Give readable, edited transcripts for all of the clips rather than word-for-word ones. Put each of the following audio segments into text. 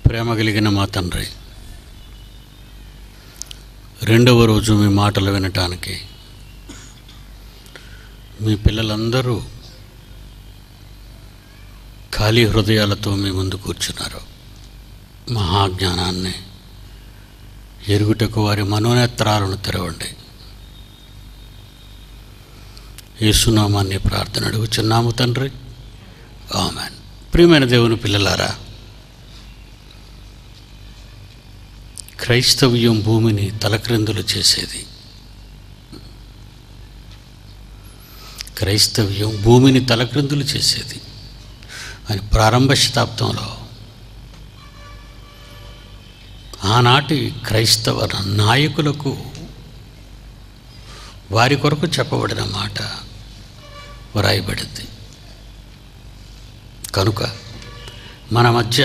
ప్రేమ కలిగిన మా తండ్రి, రెండవ రోజు మీ మాటలు వినటానికి మీ పిల్లలందరూ ఖాళీ హృదయాలతో మీ ముందు కూర్చున్నారు. మహాజ్ఞానాన్ని ఎరుగుటకు వారి మనోనేత్రాలను తెరవండి. యేసునామాన్ని ప్రార్థన అడుగుచున్నాము తండ్రి, ఆమేన్. ప్రియమైన దేవుని పిల్లలారా, క్రైస్తవ్యం భూమిని తలక్రిందులు చేసేది. క్రైస్తవ్యం భూమిని తలక్రిందులు చేసేది అని ప్రారంభ శతాబ్దంలో ఆనాటి క్రైస్తవ నాయకులకు వారి కొరకు చెప్పబడిన మాట వ్రాయబడింది. కనుక మన మధ్య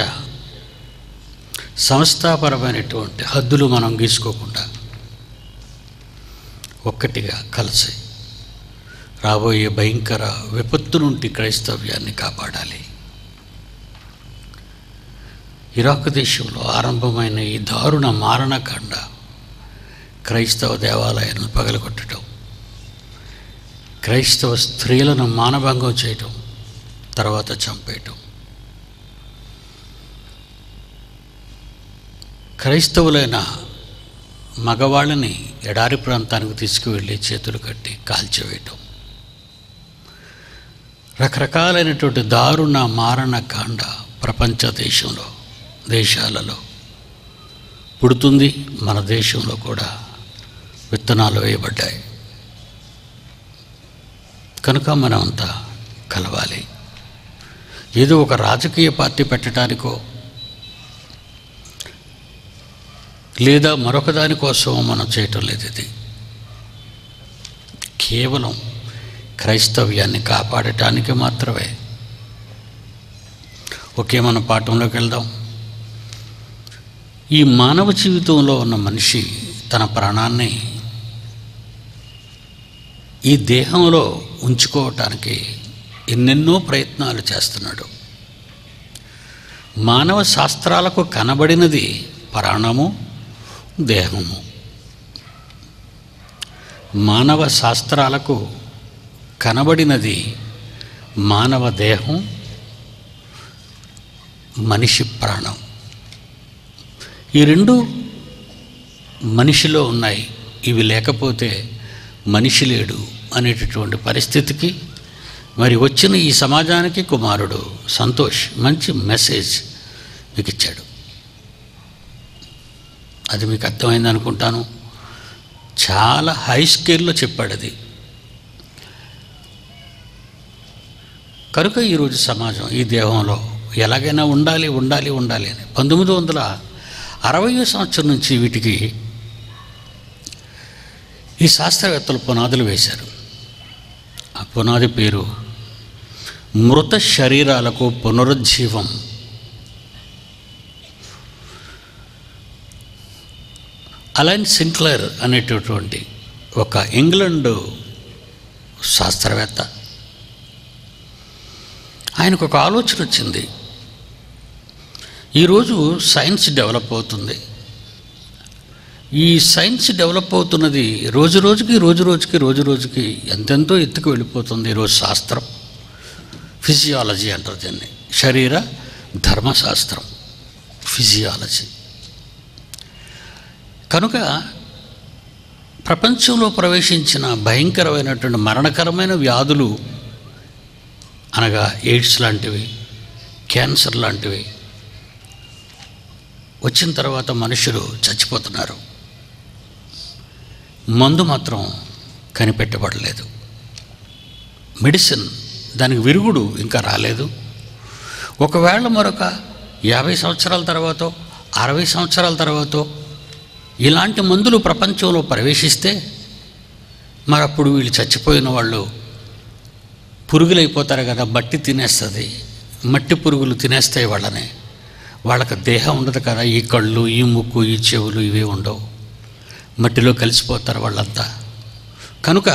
సంస్థాపరమైనటువంటి హద్దులు మనం గీసుకోకుండా ఒక్కటిగా కలిసి రాబోయే భయంకర విపత్తు నుండి క్రైస్తవ్యాన్ని కాపాడాలి. ఇరాక్ దేశంలో ఆరంభమైన ఈ దారుణ మారణకాండ, క్రైస్తవ దేవాలయాలను పగలగొట్టడం, క్రైస్తవ స్త్రీలను మానభంగం చేయటం, తర్వాత చంపేయటం, క్రైస్తవులైన మగవాళ్ళని ఎడారి ప్రాంతానికి తీసుకువెళ్ళి చేతులు కట్టి కాల్చివేయటం, రకరకాలైనటువంటి దారుణ మారణకాండ ప్రపంచ దేశాలలో పుడుతుంది. మన దేశంలో కూడా విత్తనాలు వేయబడ్డాయి. కనుక మనమంతా కలవాలి. ఏదో ఒక రాజకీయ పార్టీ పెట్టడానికో లేదా మరొక దానికోసం మనం చేయటం లేదు. ఇది కేవలం క్రైస్తవ్యాన్ని కాపాడటానికి మాత్రమే. ఒకే మన పాఠంలోకి వెళ్దాం. ఈ మానవ జీవితంలో ఉన్న మనిషి తన ప్రాణాన్ని ఈ దేహంలో ఉంచుకోవటానికి ఎన్నెన్నో ప్రయత్నాలు చేస్తున్నాడు. మానవ శాస్త్రాలకు కనబడినది ప్రాణము, దేహము. మానవ శాస్త్రాలకు కనబడినది మానవ దేహం, మనిషి ప్రాణం. ఈ రెండు మనిషిలో ఉన్నాయి. ఇవి లేకపోతే మనిషి లేడు అనేటటువంటి పరిస్థితికి మరి వచ్చిన ఈ సమాజానికి కుమారుడు సంతోష్ మంచి మెసేజ్ మీకు ఇచ్చాడు. అది మీకు అర్థమైంది అనుకుంటాను. చాలా హై స్కేల్లో చెప్పాడు అది. కనుక ఈరోజు సమాజం ఈ దేహంలో ఎలాగైనా ఉండాలి అని 1960 సంవత్సరం నుంచి వీటికి ఈ శాస్త్రవేత్తలు పునాదులు వేశారు. ఆ పునాది పేరు మృత శరీరాలకు పునరుజ్జీవం. అలైన్ సింక్లర్ అనేటటువంటి ఒక ఇంగ్లాండ్ శాస్త్రవేత్త, ఆయనకు ఒక ఆలోచన వచ్చింది. ఈరోజు సైన్స్ డెవలప్ అవుతుంది. ఈ సైన్స్ డెవలప్ అవుతున్నది రోజు రోజుకి ఎంతెంతో ఎత్తుకు వెళ్ళిపోతుంది. ఈరోజు శాస్త్రం ఫిజియాలజీ అంటారు దీన్ని, శరీర ధర్మశాస్త్రం, ఫిజియాలజీ. కనుక ప్రపంచంలో ప్రవేశించిన భయంకరమైనటువంటి మరణకరమైన వ్యాధులు అనగా ఎయిడ్స్ లాంటివి, క్యాన్సర్ లాంటివి వచ్చిన తర్వాత మనుషులు చచ్చిపోతున్నారు. మందు మాత్రం కనిపెట్టబడలేదు. మెడిసిన్ దానికి విరుగుడు ఇంకా రాలేదు. ఒకవేళ మరొక 50 సంవత్సరాల తర్వాత, 60 సంవత్సరాల తర్వాత ఇలాంటి మందులు ప్రపంచంలో ప్రవేశిస్తే మరప్పుడు వీళ్ళు చచ్చిపోయిన వాళ్ళు పురుగులైపోతారు కదా. మట్టి తినేస్తుంది, మట్టి పురుగులు తినేస్తాయి వాళ్ళని. వాళ్ళకి దేహం ఉండదు కదా. ఈ కళ్ళు, ఈ ముక్కు, ఈ చెవులు ఇవే ఉండవు. మట్టిలో కలిసిపోతారు వాళ్ళంతా. కనుక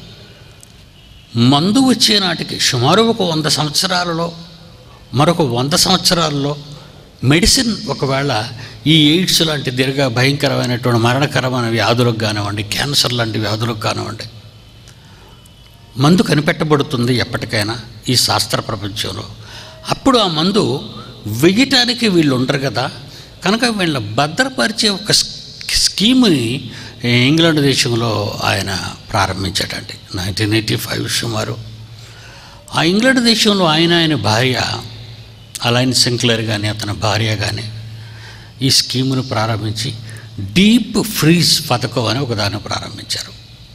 మందు వచ్చే నాటికి సుమారు ఒక 100 సంవత్సరాలలో, మరొక 100 సంవత్సరాల్లో మెడిసిన్ ఒకవేళ ఈ ఎయిడ్స్ లాంటి భయంకరమైనటువంటి మరణకరమైన వ్యాధులకు కానివ్వండి, క్యాన్సర్ లాంటి వ్యాధులకు కానివ్వండి, మందు కనిపెట్టబడుతుంది ఎప్పటికైనా ఈ శాస్త్ర ప్రపంచంలో. అప్పుడు ఆ మందు వెయ్యటానికి వీళ్ళు ఉండరు కదా, కనుక వీళ్ళ భద్రపరిచే ఒక స్కీమ్ని ఇంగ్లాండ్ దేశంలో ఆయన ప్రారంభించాడండి 1985 సుమారు. ఆ ఇంగ్లాండ్ దేశంలో ఆయన భార్య అలైన్ సింక్లర్ కానీ అతని భార్య కానీ ఈ స్కీమును ప్రారంభించి డీప్ ఫ్రీజ్ పథకం అని ఒకదాన్ని ప్రారంభించారు.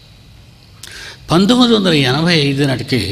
1985 నాటికి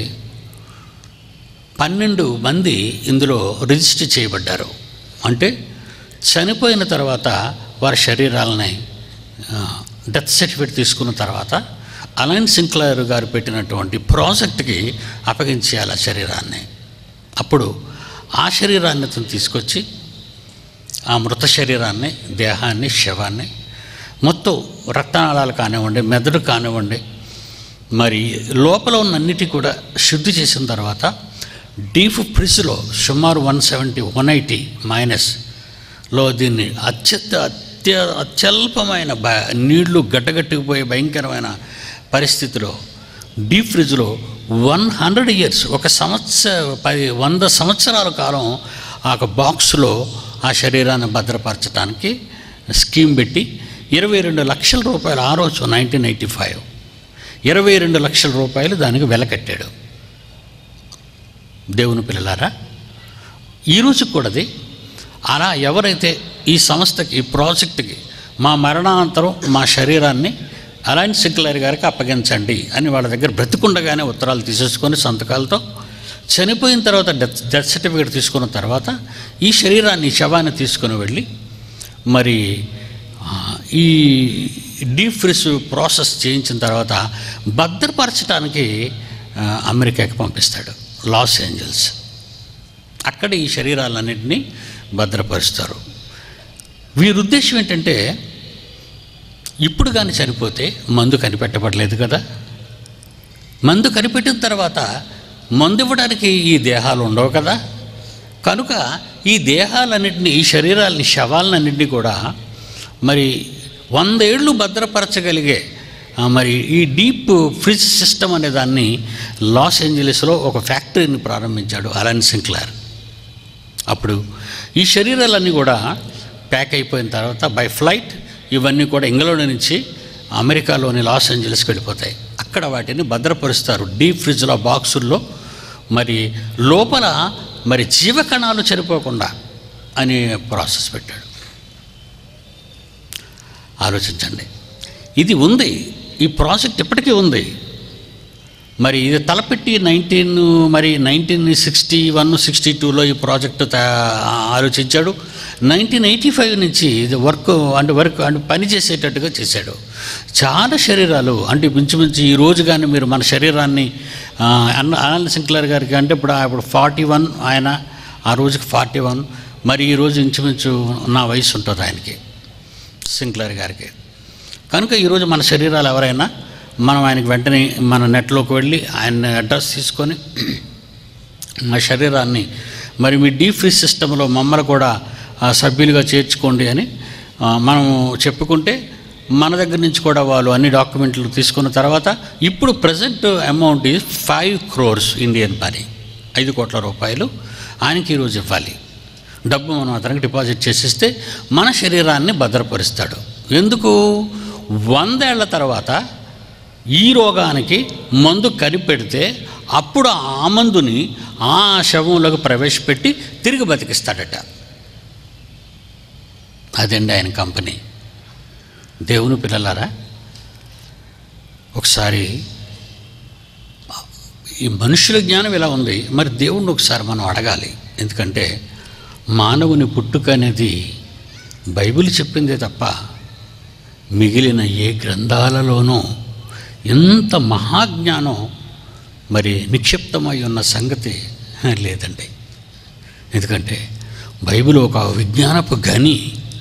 12 మంది ఇందులో రిజిస్టర్ చేయబడ్డారు. అంటే చనిపోయిన తర్వాత వారి శరీరాలని డెత్ సర్టిఫికేట్ తీసుకున్న తర్వాత అలైన్ సింక్లర్ గారు పెట్టినటువంటి ప్రాజెక్ట్కి అప్పగించేయాలి ఆ శరీరాన్ని. అప్పుడు ఆ శరీరాన్ని అతను తీసుకొచ్చి ఆ మృత శరీరాన్ని, దేహాన్ని, శవాన్ని మొత్తం రక్తనాళాలు కానివ్వండి, మెదడు కానివ్వండి, మరి లోపల ఉన్న అన్నిటి కూడా శుద్ధి చేసిన తర్వాత డీప్ ఫ్రిడ్జ్లో సుమారు 180 మైనస్లో దీన్ని అత్యల్పమైన నీళ్లు గడ్డగట్టుకుపోయే భయంకరమైన పరిస్థితిలో డీప్ ఫ్రిడ్జ్లో 100 years 100 సంవత్సరాల కాలం ఆ బాక్స్లో ఆ శరీరాన్ని భద్రపరచడానికి స్కీమ్ పెట్టి 22 లక్షల రూపాయలు ఆ రోజు 1985 22 లక్షల రూపాయలు దానికి వెల కట్టాడు. దేవుని పిల్లలారా, ఈరోజు కూడాది అలా ఎవరైతే ఈ సంస్థకి, ఈ ప్రాజెక్టుకి మా మరణానంతరం మా శరీరాన్ని అలైన్ సింక్లర్ గారికి అప్పగించండి అని వాళ్ళ దగ్గర బ్రతికుండగానే ఉత్తరాలు తీసేసుకొని సంతకాలతో, చనిపోయిన తర్వాత డెత్ సర్టిఫికేట్ తీసుకున్న తర్వాత ఈ శరీరాన్ని, శవాన్ని తీసుకుని వెళ్ళి మరి ఈ డీప్ ఫ్రిజ్ ప్రాసెస్ చేయించిన తర్వాత భద్రపరచడానికి అమెరికాకి పంపిస్తాడు, లాస్ ఏంజల్స్. అక్కడ ఈ శరీరాలన్నింటినీ భద్రపరుస్తారు. వీరి ఉద్దేశం ఏంటంటే, ఇప్పుడు కానీ చనిపోతే మందు కనిపెట్టబడలేదు కదా, మందు కనిపెట్టిన తర్వాత మందు ఇవ్వడానికి ఈ దేహాలు ఉండవు కదా, కనుక ఈ దేహాలన్నింటినీ, ఈ శరీరాలని, శవాలన్నింటినీ కూడా మరి 100 ఏళ్ళు భద్రపరచగలిగే మరి ఈ డీప్ ఫ్రిడ్జ్ సిస్టమ్ అనే దాన్ని లాస్ ఏంజలీస్లో ఒక ఫ్యాక్టరీని ప్రారంభించాడు అలైన్ సింక్లర్. అప్పుడు ఈ శరీరాలన్నీ కూడా ప్యాక్ అయిపోయిన తర్వాత బై ఫ్లైట్ ఇవన్నీ కూడా ఇంగ్లాండ్ నుంచి అమెరికాలోని లాస్ ఏంజలీస్కి వెళ్ళిపోతాయి. అక్కడ వాటిని భద్రపరుస్తారు డీప్ ఫ్రిడ్జ్లో, బాక్సుల్లో. మరి లోపల మరి జీవకణాలు చనిపోకుండా అనే ప్రాసెస్ పెట్టాడు. ఆలోచించండి, ఇది ఉంది, ఈ ప్రాజెక్ట్ ఇప్పటికీ ఉంది. మరి ఇది తలపెట్టి 1961-62లో ఈ ప్రాజెక్టు ఆలోచించాడు. 1985 నుంచి ఇది వర్క్ అంటే పని చేసేటట్టుగా చేశాడు. చాలా శరీరాలు అంటే మించుమించు ఈ రోజు కానీ మీరు మన శరీరాన్ని అలైన్ సింక్లర్ గారికి అంటే ఇప్పుడు 41, ఆయన ఆ రోజుకి 41, మరి ఈరోజు ఇంచుమించు నా వయసు ఉంటుంది ఆయనకి, సింక్లర్ గారికి. కనుక ఈరోజు మన శరీరాలు ఎవరైనా మనం ఆయనకి వెంటనే మన నెట్లోకి వెళ్ళి ఆయన అడ్రస్ తీసుకొని మా శరీరాన్ని మరి మీ డీప్ ఫ్రీజ్ సిస్టంలో మమ్మల్ని కూడా సభ్యులుగా చేర్చుకోండి అని మనం చెప్పుకుంటే మన దగ్గర నుంచి కూడా వాళ్ళు అన్ని డాక్యుమెంట్లు తీసుకున్న తర్వాత ఇప్పుడు present amount is 5 crores Indian money, 5 కోట్ల రూపాయలు ఆయనకి ఈరోజు ఇవ్వాలి. డబ్బు మనం అతనికి డిపాజిట్ చేసిస్తే మన శరీరాన్ని భద్రపరుస్తాడు. ఎందుకు? 100 ఏళ్ల తర్వాత ఈ రోగానికి మందు కనిపెడితే అప్పుడు ఆ మందుని ఆ శవంలోకి ప్రవేశపెట్టి తిరిగి బతికిస్తాడట. అదండి ఆయన కంపెనీ. దేవుని పిల్లలారా, ఒకసారి ఈ మనుషుల జ్ఞానం ఇలా ఉంది, మరి దేవుణ్ణి ఒకసారి మనం అడగాలి. ఎందుకంటే మానవుని పుట్టుక అనేది బైబిల్ చెప్పిందే తప్ప మిగిలిన ఏ గ్రంథాలలోనూ ఎంత మహాజ్ఞానం మరి నిక్షిప్తమై ఉన్న సంగతి లేదండి. ఎందుకంటే బైబిల్ ఒక విజ్ఞానపు గని.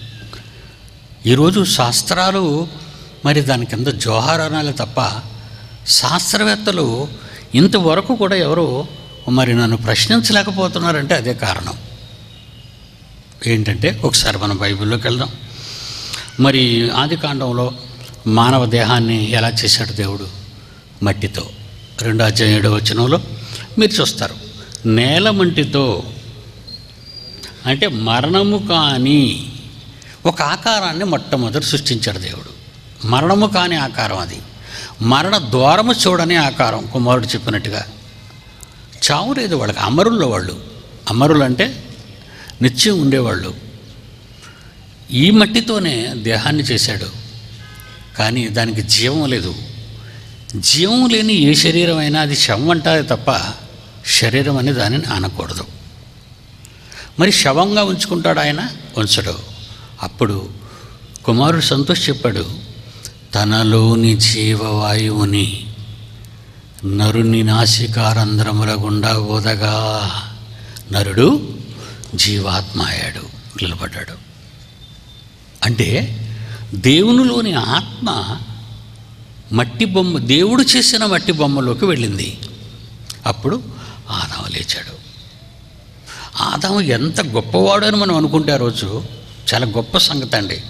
ఈరోజు శాస్త్రాలు మరి దాని కింద జోహారాలే తప్ప శాస్త్రవేత్తలు ఇంతవరకు కూడా ఎవరు మరి నన్ను ప్రశ్నించలేకపోతున్నారంటే అదే కారణం. ఏంటంటే ఒకసారి మనం బైబిల్లోకి వెళ్దాం. మరి ఆదికాండంలో మానవ దేహాన్ని ఎలా చేశాడు దేవుడు? మట్టితో. 2:7 మీరు చూస్తారు. నేల మంటితో, అంటే మరణము కాని ఒక ఆకారాన్ని మొట్టమొదటి సృష్టించాడు దేవుడు. మరణము కాని ఆకారం అది. మరణ ద్వారము చూడని ఆకారం. కుమారుడు చెప్పినట్టుగా చావు లేదు వాళ్ళకి. అమరుల్లో వాళ్ళు. అమరులు అంటే నిత్యం ఉండేవాళ్ళు. ఈ మట్టితోనే దేహాన్ని చేశాడు, కానీ దానికి జీవం లేదు. జీవం లేని ఏ శరీరం అయినా అది శవం అంటారే తప్ప శరీరం అని దానిని అనకూడదు. మరి శవంగా ఉంచుకుంటాడు ఆయన? ఉంచడు. అప్పుడు కుమారుడు సంతోష్ చెప్పాడు, తనలోని జీవవాయువుని నరుని నాసికారంధ్రముల గుండా ఊదగా నరుడు జీవాత్మ అయ్యాడు, నిలబడ్డాడు. అంటే దేవునిలోని ఆత్మ మట్టి బొమ్మ, దేవుడు చేసిన మట్టి బొమ్మలోకి వెళ్ళింది. అప్పుడు ఆదాము లేచాడు. ఆదాము ఎంత గొప్పవాడు అని మనం అనుకుంటే ఆ రోజు చాలా గొప్ప సంగతి అండి.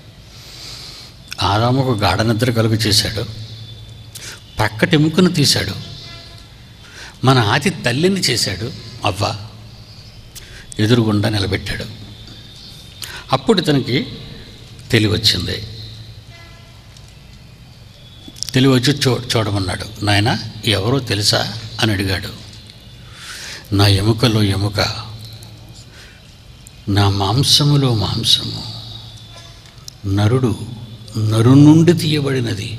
ఆదాము ఒక గాఢ నిద్ర కలుగు చేశాడు, ప్రక్కటి ఎముకను తీశాడు, మన ఆది తల్లిని చేశాడు, అవ్వ ఎదురుగుండా నిలబెట్టాడు. అప్పుడు ఇతనికి తెలివచ్చింది. తెలివచ్చి చూడమన్నాడు. నాయన ఎవరో తెలుసా అని అడిగాడు. నా ఎముకలో ఎముక, నా మాంసములో మాంసము, నరుడు నరు నుండి తీయబడినది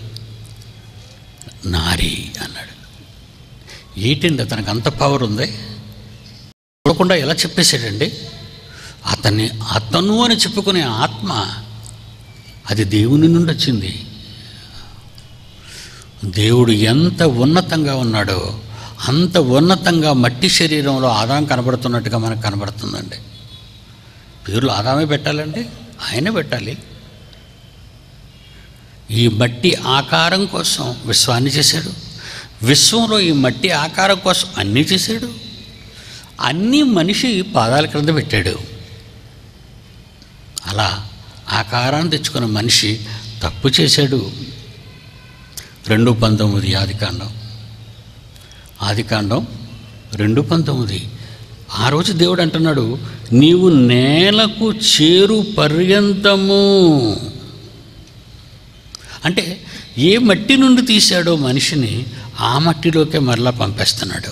నారి అన్నాడు. ఏంటండి అతనికి అంత పవర్ ఉంది? చూడకుండా ఎలా చెప్పేశాడండి? అతను అని చెప్పుకునే ఆత్మ అది దేవుని నుండి వచ్చింది. దేవుడు ఎంత ఉన్నతంగా ఉన్నాడో అంత ఉన్నతంగా మట్టి శరీరంలో ఆదాం కనబడుతున్నట్టుగా మనకు కనబడుతుందండి. పేర్లు ఆదామే పెట్టాలండి, ఆయనే పెట్టాలి. ఈ మట్టి ఆకారం కోసం విశ్వాన్ని చేశాడు. విశ్వంలో ఈ మట్టి ఆకారం కోసం అన్నీ చేశాడు. అన్నీ మనిషి పాదాల క్రింద పెట్టాడు. అలా ఆకారాన్ని తెచ్చుకున్న మనిషి తప్పు చేశాడు. 2:19 ఆదికాండం 2:19. ఆ రోజు దేవుడు అంటున్నాడు, నీవు నేలకు చేరు పర్యంతము. అంటే ఏ మట్టి నుండి తీశాడో మనిషిని ఆ మట్టిలోకే మరలా పంపేస్తున్నాడు.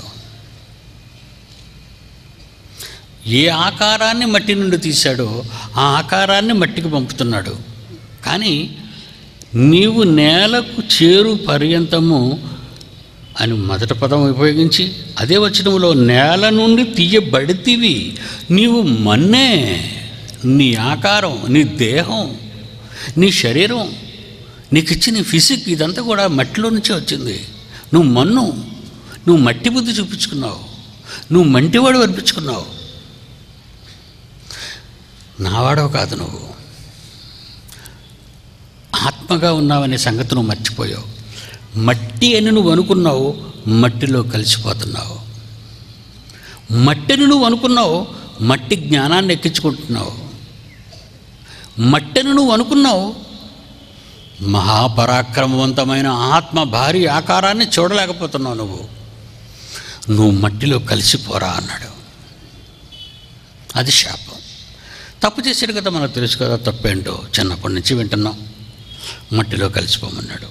ఏ ఆకారాన్ని మట్టి నుండి తీశాడో ఆ ఆకారాన్ని మట్టికి పంపుతున్నాడు. కానీ నీవు నేలకు చేరు పర్యంతము అని మొదటి పదం ఉపయోగించి అదే వచనంలో నేల నుండి తీయబడితివి, నీవు మన్నే, నీ ఆకారం, నీ దేహం, నీ శరీరం, నీకు ఇచ్చిన ఫిజిక్ ఇదంతా కూడా మట్టిలో నుంచే వచ్చింది. నువ్వు మన్ను, నువ్వు మట్టి బుద్ధి చూపించుకున్నావు, నువ్వు మంటివాడు అనిపించుకున్నావు. నావాడవు కాదు, నువ్వు ఆత్మగా ఉన్నావనే సంగతి నువ్వు మర్చిపోయావు. మట్టి అని నువ్వు అనుకున్నావు, మట్టిలో కలిసిపోతున్నావు. మట్టిని నువ్వు అనుకున్నావు, మట్టి జ్ఞానాన్ని ఎక్కించుకుంటున్నావు. మట్టిని నువ్వు అనుకున్నావు, మహాపరాక్రమవంతమైన ఆత్మ భారీ ఆకారాన్ని చూడలేకపోతున్నావు. నువ్వు మట్టిలో కలిసిపోరా అన్నాడు. అది శాపం. తప్పు చేశాడు కదా, మనకు తెలుసు కదా తప్పేంటో, చిన్నప్పటి నుంచి వింటున్నాం. మట్టిలో కలిసిపోమన్నాడు.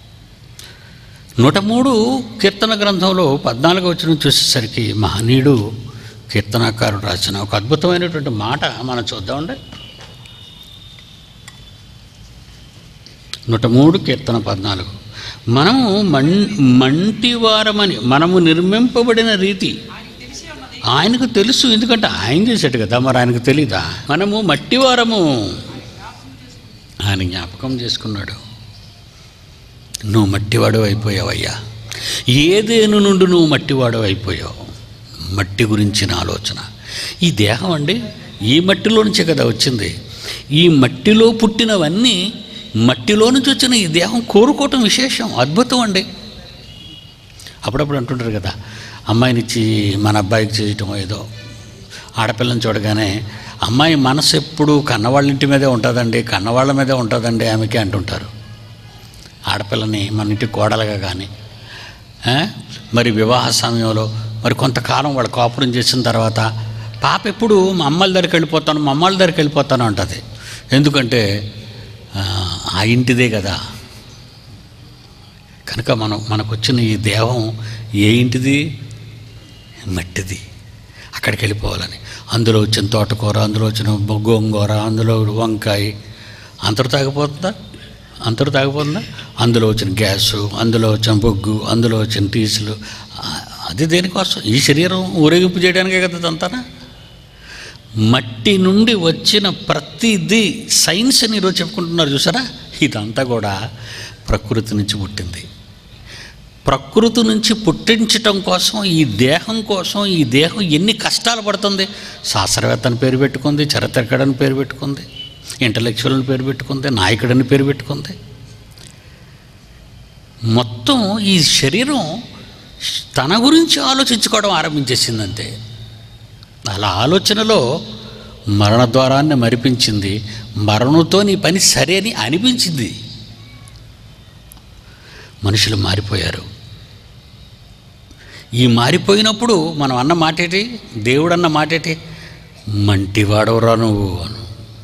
103 కీర్తన గ్రంథంలో 14వ వచనం చూసేసరికి మహనీయుడు కీర్తనాకారుడు రాసిన ఒక అద్భుతమైనటువంటి మాట మనం చూద్దామండి. 103 కీర్తన 14. మనము మంటివారమని, మనము నిర్మింపబడిన రీతి ఆయనకు తెలుసు, ఎందుకంటే ఆయన చేశాడు కదా, మరి ఆయనకు తెలీదా? మనము మట్టివారము, ఆయన జ్ఞాపకం చేసుకున్నాడు. నువ్వు మట్టివాడు అయిపోయావయ్యా. ఏదేను నుండి నువ్వు మట్టివాడు అయిపోయావు. మట్టి గురించిన ఆలోచన. ఈ దేహం అండి ఈ మట్టిలో నుంచే కదా వచ్చింది. ఈ మట్టిలో పుట్టినవన్నీ, మట్టిలో నుంచి వచ్చిన ఈ దేహం కోరుకోవటం విశేషం, అద్భుతం అండి. అప్పుడప్పుడు అంటుంటారు కదా, అమ్మాయినిచ్చి మన అబ్బాయికి చేయటం, ఏదో ఆడపిల్లని చూడగానే అమ్మాయి మనసు ఎప్పుడు కన్నవాళ్ళ ఇంటి మీదే ఉంటుందండి, కన్నవాళ్ళ మీదే ఉంటుందండి ఆమెకి అంటుంటారు. ఆడపిల్లని మన ఇంటి కోడలుగా కానీ మరి వివాహ సమయంలో మరి కొంతకాలం వాళ్ళు కాపురం చేసిన తర్వాత పాప ఎప్పుడు మా అమ్మల దగ్గరికి వెళ్ళిపోతాను, మా అమ్మల దగ్గరికి వెళ్ళిపోతాను అంటుంది. ఎందుకంటే ఆ ఇంటిదే కదా. కనుక మనకు వచ్చిన ఈ దేహం ఏ ఇంటిది? మట్టిది. అక్కడికి వెళ్ళిపోవాలని. అందులో వచ్చిన తోటకూర, అందులో వచ్చిన గోంగూర, అందులో వంకాయ అంతరు తాగిపోతుందా? అందులో వచ్చిన గ్యాసు, అందులో వచ్చిన బొగ్గు, అందులో వచ్చిన టీసులు, అది దేనికోసం? ఈ శరీరం ఊరేగింపు చేయడానికే కదా ఇదంతా. మట్టి నుండి వచ్చిన ప్రతిదీ సైన్స్ అని ఈరోజు చెప్పుకుంటున్నారు చూసారా, ఇదంతా కూడా ప్రకృతి నుంచి పుట్టింది. ప్రకృతి నుంచి పుట్టించటం కోసం ఈ దేహం కోసం ఈ దేహం ఎన్ని కష్టాలు పడుతుంది. శాస్త్రవేత్తని పేరు పెట్టుకుంది, చరిత్రకారుని పేరు పెట్టుకుంది, ఇంటలెక్చువల్ని పేరు పెట్టుకుంది, నాయకుడిని పేరు పెట్టుకుంది. మొత్తం ఈ శరీరం తన గురించి ఆలోచించుకోవడం ఆరంభించేసిందంతే. అలా ఆలోచనలో మరణ ద్వారాన్ని మరిపించింది. మరణంతో నీ పని సరే అని అనిపించింది. మనుషులు మారిపోయారు. ఈ మారిపోయినప్పుడు మనం అన్న మాటేటి, దేవుడు అన్న మాటేటి, మంటివాడవరా నువ్వు అను.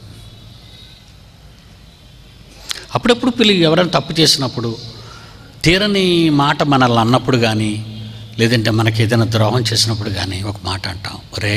అప్పుడప్పుడు ఎవరైనా తప్పు చేసినప్పుడు, తీరని మాట మనల్ని అన్నప్పుడు కానీ, లేదంటే మనకి ఏదైనా ద్రోహం చేసినప్పుడు కానీ ఒక మాట అంటాం, రే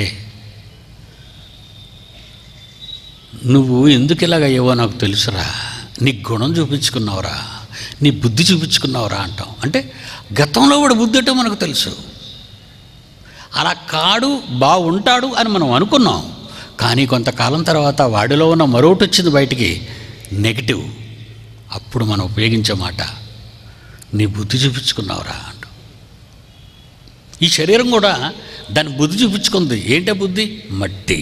నువ్వు ఎందుకు ఇలాగయ్యావో నాకు తెలుసురా, నీ గుణం చూపించుకున్నావురా, నీ బుద్ధి చూపించుకున్నావురా అంటాం. అంటే గతంలో వాడు బుద్ధి అంటే మనకు తెలుసు, అలా కాడు బాగుంటాడు అని మనం అనుకున్నాం. కానీ కొంతకాలం తర్వాత వాడిలో ఉన్న మరొకటి వచ్చింది బయటికి, నెగిటివ్. అప్పుడు మనం ఉపయోగించే మాట, నీ బుద్ధి చూపించుకున్నావురా అంట. ఈ శరీరం కూడా దాని బుద్ధి చూపించుకుంది. ఏంటో బుద్ధి? మట్టి.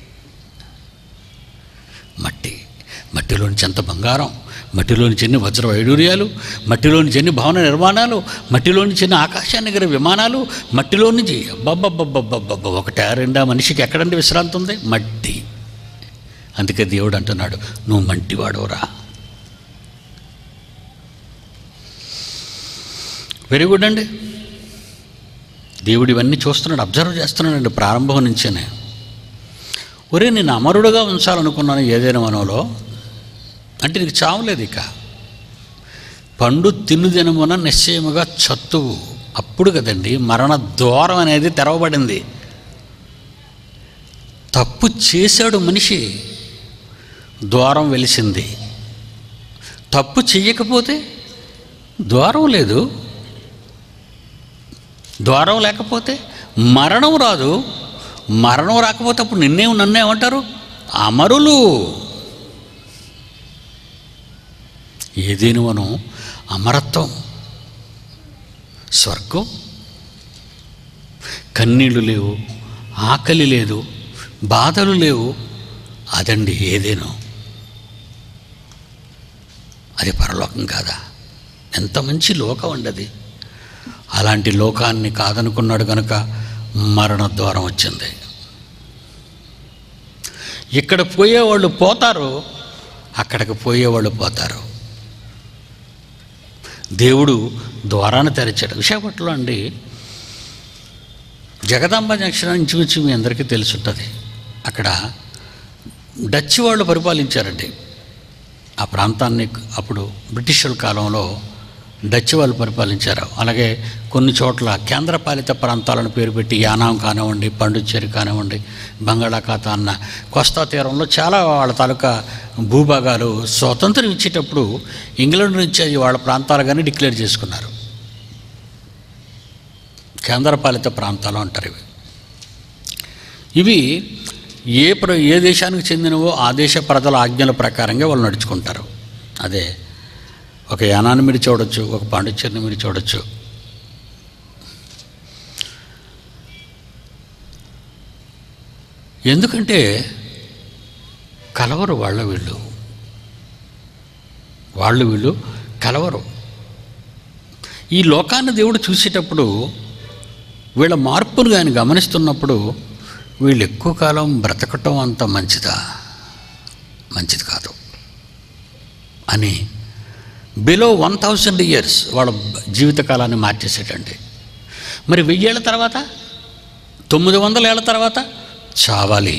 మట్టిలోంచి ఎంత బంగారం, మట్టిలోంచి ఎన్ని వజ్ర వైడూర్యాలు, మట్టిలోంచి ఎన్ని భవన నిర్మాణాలు, మట్టిలోంచి ఎన్ని ఆకాశాన్ని ఎగిరే విమానాలు, మట్టిలో నుంచి అబ్బబ్బబ్బబ్బబ్బబ్బ ఒకటా రెండా మనిషికి ఎక్కడంటే విశ్రాంతి ఉంది? మట్టి. అందుకే దేవుడు అంటున్నాడు, నువ్వు మంటివాడోరా. వెరీ గుడ్ అండి. దేవుడు ఇవన్నీ చూస్తున్నాడు, అబ్జర్వ్ చేస్తున్నాడండి ప్రారంభం నుంచేనే. ఒరే నేను అమరుడుగా ఉంచాలనుకున్నాను ఏదైనా మనలో అంటే నీకు చావులేదు, ఇక పండు తిన్ను దినమున నిశ్చయముగా చత్తువు. అప్పుడు కదండి మరణ ద్వారం అనేది తెరవబడింది. తప్పు చేశాడు మనిషి, ద్వారం వెలిసింది. తప్పు చెయ్యకపోతే ద్వారం లేదు. ద్వారం లేకపోతే మరణం రాదు. మరణం రాకపోతే అప్పుడు నన్నేమంటారు? అమరులు. ఏదేను మనం అమరత్వం, స్వర్గం. కన్నీళ్ళు లేవు, ఆకలి లేదు, బాధలు లేవు. అదండి ఏదేను. అది పరలోకం కాదా? ఎంత మంచి లోకం అండి అది. అలాంటి లోకాన్ని కాదనుకున్నాడు కనుక మరణ ద్వారం వచ్చింది. ఇక్కడ పోయేవాళ్ళు పోతారు, అక్కడికి పోయేవాళ్ళు పోతారు. దేవుడు ద్వారాన్ని తెరిచాడు. విశాఖపట్నంలో అండి జగదాంబ జంక్షన్ ఇంచుమించు మీ అందరికీ తెలుసుంటుంది. అక్కడ డచ్ వాళ్ళు పరిపాలించారండి ఆ ప్రాంతాన్ని. అప్పుడు బ్రిటిషుల కాలంలో డచ్ వాళ్ళు పరిపాలించారు. అలాగే కొన్ని చోట్ల కేంద్రపాలిత ప్రాంతాలను పేరు పెట్టి యానాం కానివ్వండి, పాండిచ్చేరి కానివ్వండి, బంగాళాఖాతం అన్న కోస్తా తీరంలో చాలా వాళ్ళ తాలూకా భూభాగాలు స్వతంత్రం ఇచ్చేటప్పుడు ఇంగ్లాండ్ నుంచి అది వాళ్ళ ప్రాంతాలుగానే డిక్లేర్ చేసుకున్నారు. కేంద్రపాలిత ప్రాంతాలు అంటారు ఇవి. ఏ దేశానికి చెందినవో ఆ దేశ ప్రజల ఆజ్ఞల ప్రకారంగా వాళ్ళు నడుచుకుంటారు. అదే ఒక యానాన్ని మీరు చూడొచ్చు, ఒక పాండిచ్చేరిని మీరు చూడొచ్చు. ఎందుకంటే కలవరు వాళ్ళు వీళ్ళు కలవరు. ఈ లోకాన్ని దేవుడు చూసేటప్పుడు వీళ్ళ మార్పును ఆయన గమనిస్తున్నప్పుడు వీళ్ళు ఎక్కువ కాలం బ్రతకటం అంత మంచిది కాదు అని బిలో 1000 years వాళ్ళ జీవితకాలాన్ని మార్చేసేటండి. మరి 1000 ఏళ్ళ తర్వాత, 900 ఏళ్ళ తర్వాత చావాలి,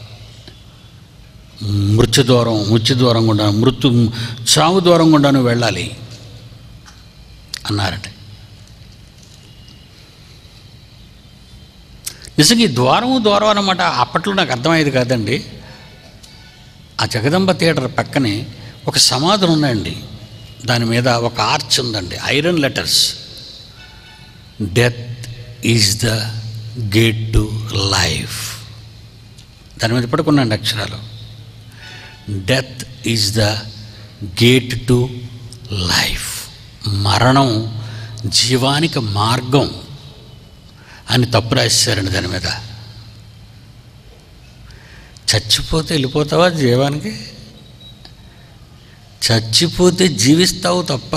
చావు దూరం గుండాను వెళ్ళాలి అన్నారట. నిజంగా ఈ ద్వారం అన్నమాట అప్పట్లో నాకు అర్థమయ్యేది కాదండి. ఆ జగదంబ థియేటర్ పక్కనే ఒక సమాధులు ఉన్నాయండి, దాని మీద ఒక ఆర్చ్ ఉందండి, iron letters, death is the gate to life. దాని మీద పడుకున్నాండి అక్షరాలు, death is the gate to life. మరణం జీవానికి మార్గం అని తప్పు రాశారండి దాని మీద. చచ్చిపోతే వెళ్ళిపోతావా జీవానికి? చచ్చిపోతే జీవిస్తావు తప్ప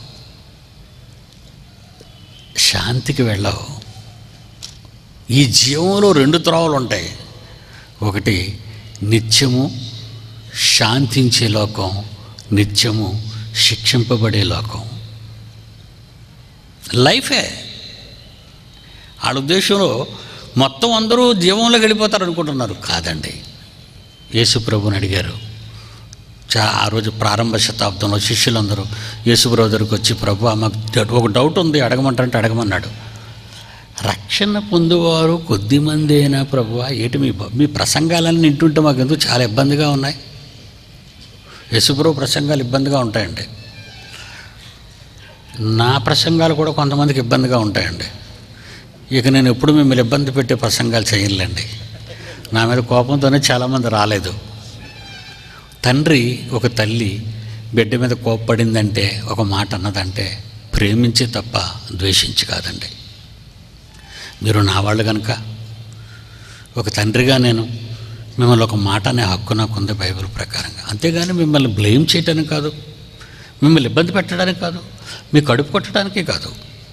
శాంతికి వెళ్ళవు. ఈ జీవంలో 2 త్రోవలు ఉంటాయి. ఒకటి నిత్యము శాంతించే లోకం, నిత్యము శిక్షింపబడే లోకం. లైఫే వాళ్ళ ఉద్దేశంలో మొత్తం అందరూ జీవంలో గడిపోతారు అనుకుంటున్నారు. కాదండి. యేసు ప్రభుని అడిగారు ఆ రోజు ప్రారంభ శతాబ్దంలో శిష్యులందరూ యేసు ప్రభు దగ్గరికి వచ్చి, ప్రభు మాకు ఒక డౌట్ ఉంది అడగమంటారంటే అడగమన్నాడు. రక్షణ పొందువారు కొద్దిమందేనా ప్రభువా? ఏంటి మీ ప్రసంగాలన్నీ వింటుంటే మాకు ఎందుకు చాలా ఇబ్బందిగా ఉన్నాయి. యేసు ప్రభు ప్రసంగాలు ఇబ్బందిగా ఉంటాయండి. నా ప్రసంగాలు కూడా కొంతమందికి ఇబ్బందిగా ఉంటాయండి. ఇక నేను ఎప్పుడు మిమ్మల్ని ఇబ్బంది పెట్టే ప్రసంగాలు చేయలేండి. నా మీద కోపంతోనే చాలామంది రాలేదు. తండ్రి ఒక తల్లి బిడ్డ మీద కోప్పడిందంటే, ఒక మాట అన్నదంటే ప్రేమించి తప్ప ద్వేషించి కాదండి. మీరు నా వాళ్ళు కనుక ఒక తండ్రిగా నేను మిమ్మల్ని ఒక మాట అనే హక్కు నాకుంది బైబిల్ ప్రకారంగా. అంతేగాని మిమ్మల్ని బ్లేమ్ చేయడానికి కాదు, మిమ్మల్ని ఇబ్బంది పెట్టడానికి కాదు, మీ కడుపు కొట్టడానికి కాదు.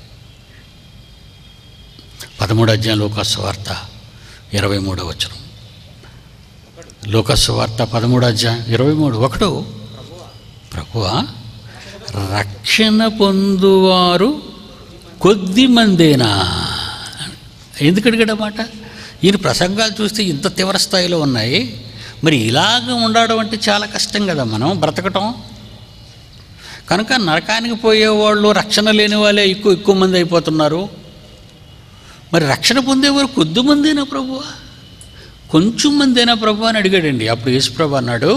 13వ అధ్యాయం లోకాసు వార్త 23వ వచనం. లోకాసు వార్త 13వ అధ్యాయం 23. ఒకడు, ప్రభువా రక్షణ పొందువారు కొద్ది మందేనా? ఎందుకు అడిగాడన్నమాట? ఈయన ప్రసంగాలు చూస్తే ఇంత తీవ్ర స్థాయిలో ఉన్నాయి. మరి ఇలాగ ఉండడం అంటే చాలా కష్టం కదా మనం బ్రతకటం. కనుక నరకానికి పోయేవాళ్ళు, రక్షణ లేని వాళ్ళే ఎక్కువ మంది అయిపోతున్నారు. మరి రక్షణ పొందేవారు కొద్ది మందేనా ప్రభువా, కొంచెం మందేనా ప్రభు అని అడిగాడండి. అప్పుడు యేసు ప్రభు అన్నాడు,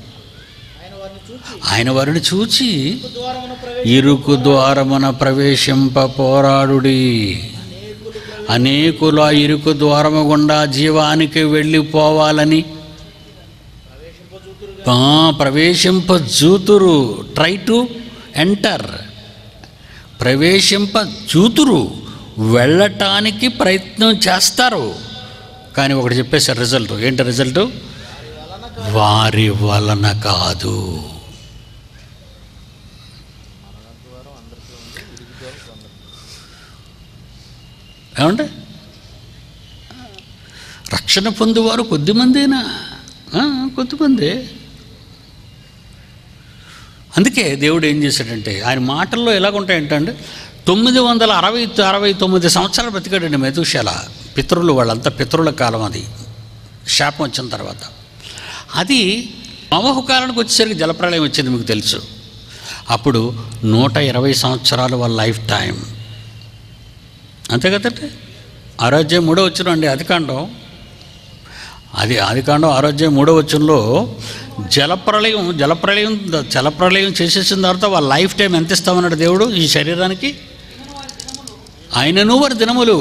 ఆయన వారిని చూచి ఇరుకు ద్వారమున ప్రవేశింప పోరాడుడి. అనేకులు ఆ ఇరుకు ద్వారము గుండా జీవానికి వెళ్ళిపోవాలని ప్రవేశింపజూతురు. Try to enter. ప్రవేశింపజూతురు, వెళ్ళటానికి ప్రయత్నం చేస్తారు. కానీ ఒకటి చెప్పేశారు రిజల్ట్. ఏంటి రిజల్ట్? వారి వలన కాదు. ఏమంటే రక్షణ పొందువారు కొద్దిమందేనా? కొద్దిమందే. అందుకే దేవుడు ఏం చేశాడంటే, ఆయన మాటల్లో ఎలాగుంటాయంటే 969 సంవత్సరాలు బ్రతికాడండి మెతూషెల. పితరులు వాళ్ళంతా పితరుల కాలం. అది శాపం వచ్చిన తర్వాత. అది నోవహు కాలానికి వచ్చేసరికి జలప్రళయం వచ్చింది, మీకు తెలుసు. అప్పుడు 120 సంవత్సరాలు వాళ్ళ లైఫ్ టైం. అంతే కదండి. 6వ అధ్యాయం 3వ వచనం అండి, ఆదికాండం 6వ అధ్యాయం 3వ వచనంలో జలప్రళయం చేసేసిన తర్వాత వాళ్ళ లైఫ్ టైం ఎంత ఇస్తామన్నాడు దేవుడు ఈ శరీరానికి? ఆయనను వారి దినములు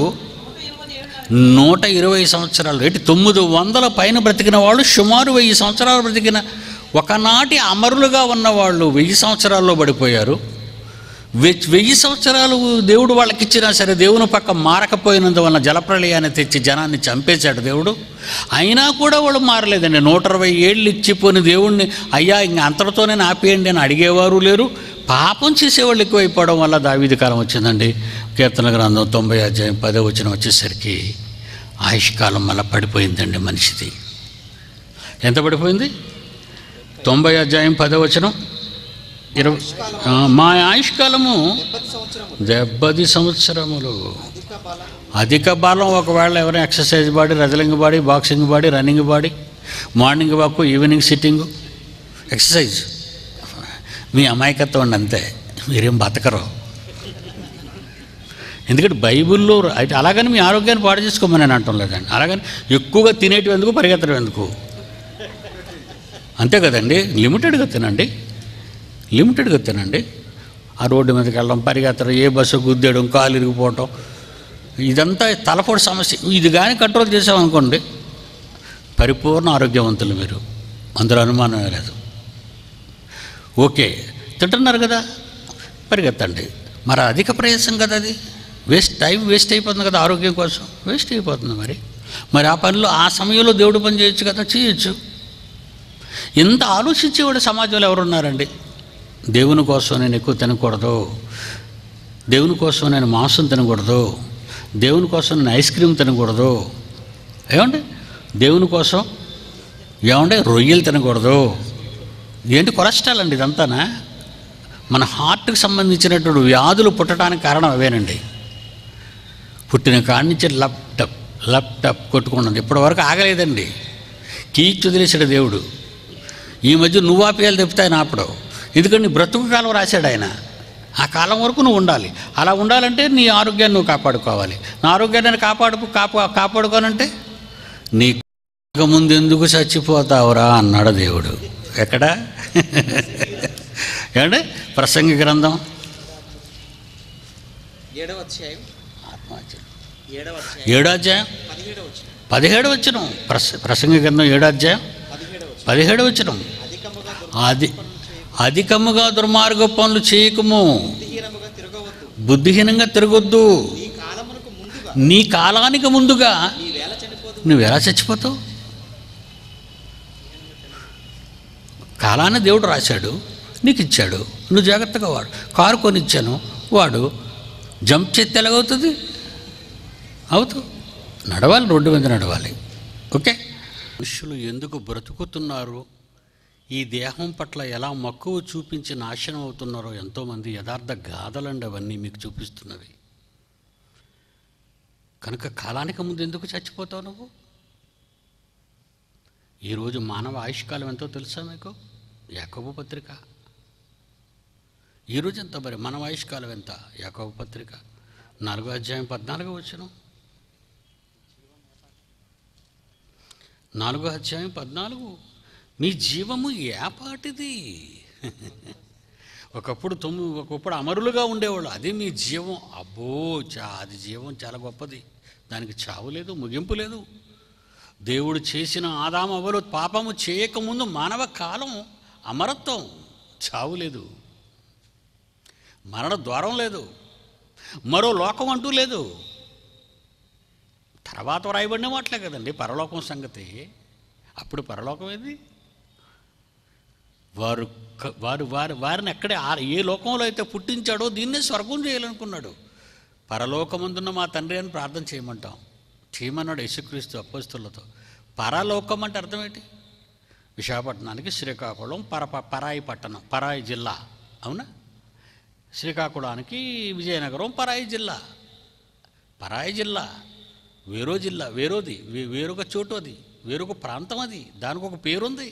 120 సంవత్సరాలు. 900 పైన బ్రతికిన వాళ్ళు, సుమారు 1000 సంవత్సరాలు బ్రతికిన ఒకనాటి అమరులుగా ఉన్నవాళ్ళు 1000 సంవత్సరాల్లో పడిపోయారు. 1000 సంవత్సరాలు దేవుడు వాళ్ళకి ఇచ్చినా సరే దేవుని పక్క మారకపోయినందువలన జలప్రళయాన్ని తెచ్చి జనాన్ని చంపేశాడు దేవుడు. అయినా కూడా వాళ్ళు మారలేదండి. 120 ఏళ్ళు ఇచ్చిపోయిన దేవుణ్ణి అయ్యా ఇంక అంతటితోనే ఆపేయండి అని అడిగేవారు లేరు. పాపం చేసేవాళ్ళు ఎక్కువైపోవడం వల్ల దావీదు కాలం వచ్చిందండి. కీర్తన గ్రంథం 90వ అధ్యాయం 10వ వచనం వచ్చేసరికి ఆయుష్కాలం మళ్ళీ పడిపోయిందండి మనిషిది. ఎంత పడిపోయింది? 90 అధ్యాయం 10వ వచనం 20. మా ఆయుష్కాలము 70 సంవత్సరములు. అధిక బలం. ఒకవేళ ఎవరైనా exercise body, wrestling body, boxing body, running body, morning walk, evening sitting, exercise. మీ అమాయకత్వం అండి, అంతే. మీరేం బతకరు. ఎందుకంటే బైబిల్లో అయితే అలాగని మీ ఆరోగ్యాన్ని పాడు చేసుకోమని నేను అంటాం లేదండి. అలాగని ఎక్కువగా తినేటివి ఎందుకు, పరిగెత్తడం ఎందుకు? అంతే కదండి. లిమిటెడ్గా తినండి, లిమిటెడ్గా తినండి. ఆ రోడ్డు మీదకి వెళ్ళడం, పరిగెత్తడం, ఏ బస్సు గుద్దేయడం, కాలు ఇరిగిపోవటం, ఇదంతా తలపోటు సమస్య. ఇది కానీ కంట్రోల్ చేసామనుకోండి, పరిపూర్ణ ఆరోగ్యవంతులు మీరు, అందులో అనుమానమే లేదు. ఓకే, తింటున్నారు కదా, పరిగెత్తండి. మరి అధిక ప్రయాసం కదా, అది టైం వేస్ట్ అయిపోతుంది కదా, ఆరోగ్యం కోసం వేస్ట్ అయిపోతుంది. మరి ఆ పనిలో ఆ సమయంలో దేవుడు పని చేయొచ్చు కదా, చేయొచ్చు. ఎంత ఆలోచించేవాడు సమాజంలో ఎవరున్నారండి? దేవుని కోసం నేను ఎక్కువ తినకూడదు, దేవుని కోసం నేను మాంసం తినకూడదు, దేవుని కోసం నేను ఐస్ క్రీమ్ తినకూడదు, ఏమండి దేవుని కోసం ఏమంటే రొయ్యలు తినకూడదు. ఏంటి కొలెస్ట్రాల్ అండి ఇదంతానా? మన హార్ట్కి సంబంధించినటువంటి వ్యాధులు పుట్టడానికి కారణం అవేనండి. పుట్టిన కాడి నుంచి లప్ కొట్టుకున్నది, ఇప్పటివరకు ఆగలేదండి. కీచు వదిలేసాడు దేవుడు. ఈ మధ్య నువ్వు ఆపేయాలి తెప్పితే ఆయన ఆపడు. ఎందుకంటే నీ బ్రతుకు కాలం రాశాడు ఆయన. ఆ కాలం వరకు నువ్వు ఉండాలి. అలా ఉండాలంటే నీ ఆరోగ్యాన్ని నువ్వు కాపాడుకోవాలి. నా ఆరోగ్యాన్ని కాపాడుకోనంటే నీ ముందు ఎందుకు చచ్చిపోతావురా అన్నాడు దేవుడు. ఎక్కడ? ఏమంటే ప్రసంగి గ్రంథం 7వ అధ్యాయం 17వ వచనం. ప్రసంగి గ్రంథం 7వ అధ్యాయం 17వ వచనం. అధికముగా దుర్మార్గ పనులు చేయకము, బుద్ధిహీనంగా తిరగొద్దు. నీ కాలానికి ముందుగా నువ్వు ఎలా చచ్చిపోతావు? కాలాన్ని దేవుడు రాశాడు, నీకు ఇచ్చాడు, నువ్వు జాగ్రత్తగా వాడు. కారు కొనిచ్చాను, వాడు జంప్ చేస్తే ఎలాగవుతుంది? నడవాలి, రోడ్డు మీద నడవాలి. ఓకే, మనుషులు ఎందుకు బ్రతుకుతున్నారు, ఈ దేహం పట్ల ఎలా మక్కువ చూపించి నాశనం అవుతున్నారో ఎంతోమంది యథార్థ గాథలండి అవన్నీ మీకు చూపిస్తున్నవి. కనుక కాలానికి ముందు ఎందుకు చచ్చిపోతావు నువ్వు? ఈరోజు మానవ ఆయుష్కాలం ఎంతో తెలుసా మీకు? యాకోబు పత్రిక ఈరోజు ఎంత మరి మానవ ఆయుష్కాలం ఎంత? యాకోబు పత్రిక 4వ అధ్యాయం 14వ వచనం. 4వ అధ్యాయం 14. మీ జీవము ఏపాటిది? ఒకప్పుడు అమరులుగా ఉండేవాళ్ళు, అది మీ జీవం. అబ్బో, అది జీవం చాలా గొప్పది, దానికి చావు లేదు, ముగింపు లేదు. దేవుడు చేసిన ఆదాము అవ్వలు పాపము చేయకముందు మానవ కాలం అమరత్వం, చావు లేదు, మరణ ద్వారం లేదు, మరో లోకం అంటూ లేదు. తర్వాత రాయబడిన మాటలే కదండి పరలోకం సంగతి. అప్పుడు పరలోకం ఏది? వారిని ఎక్కడే ఏ లోకంలో అయితే పుట్టించాడో దీన్నే స్వర్గం చేయాలనుకున్నాడు. పరలోకమందున్న మా తండ్రి అని ప్రార్థన చేయమన్నాడు యేసుక్రీస్తు అపోస్తలులతో. పరలోకం అంటే అర్థం ఏంటి? విశాఖపట్నానికి శ్రీకాకుళం పరాయి పట్టణం, పరాయి జిల్లా, అవునా? శ్రీకాకుళానికి విజయనగరం పరాయి జిల్లా. పరాయి జిల్లా వేరో జిల్లా, వేరోది, వేరొక చోటు, అది వేరొక ప్రాంతం, అది దానికి ఒక పేరుంది.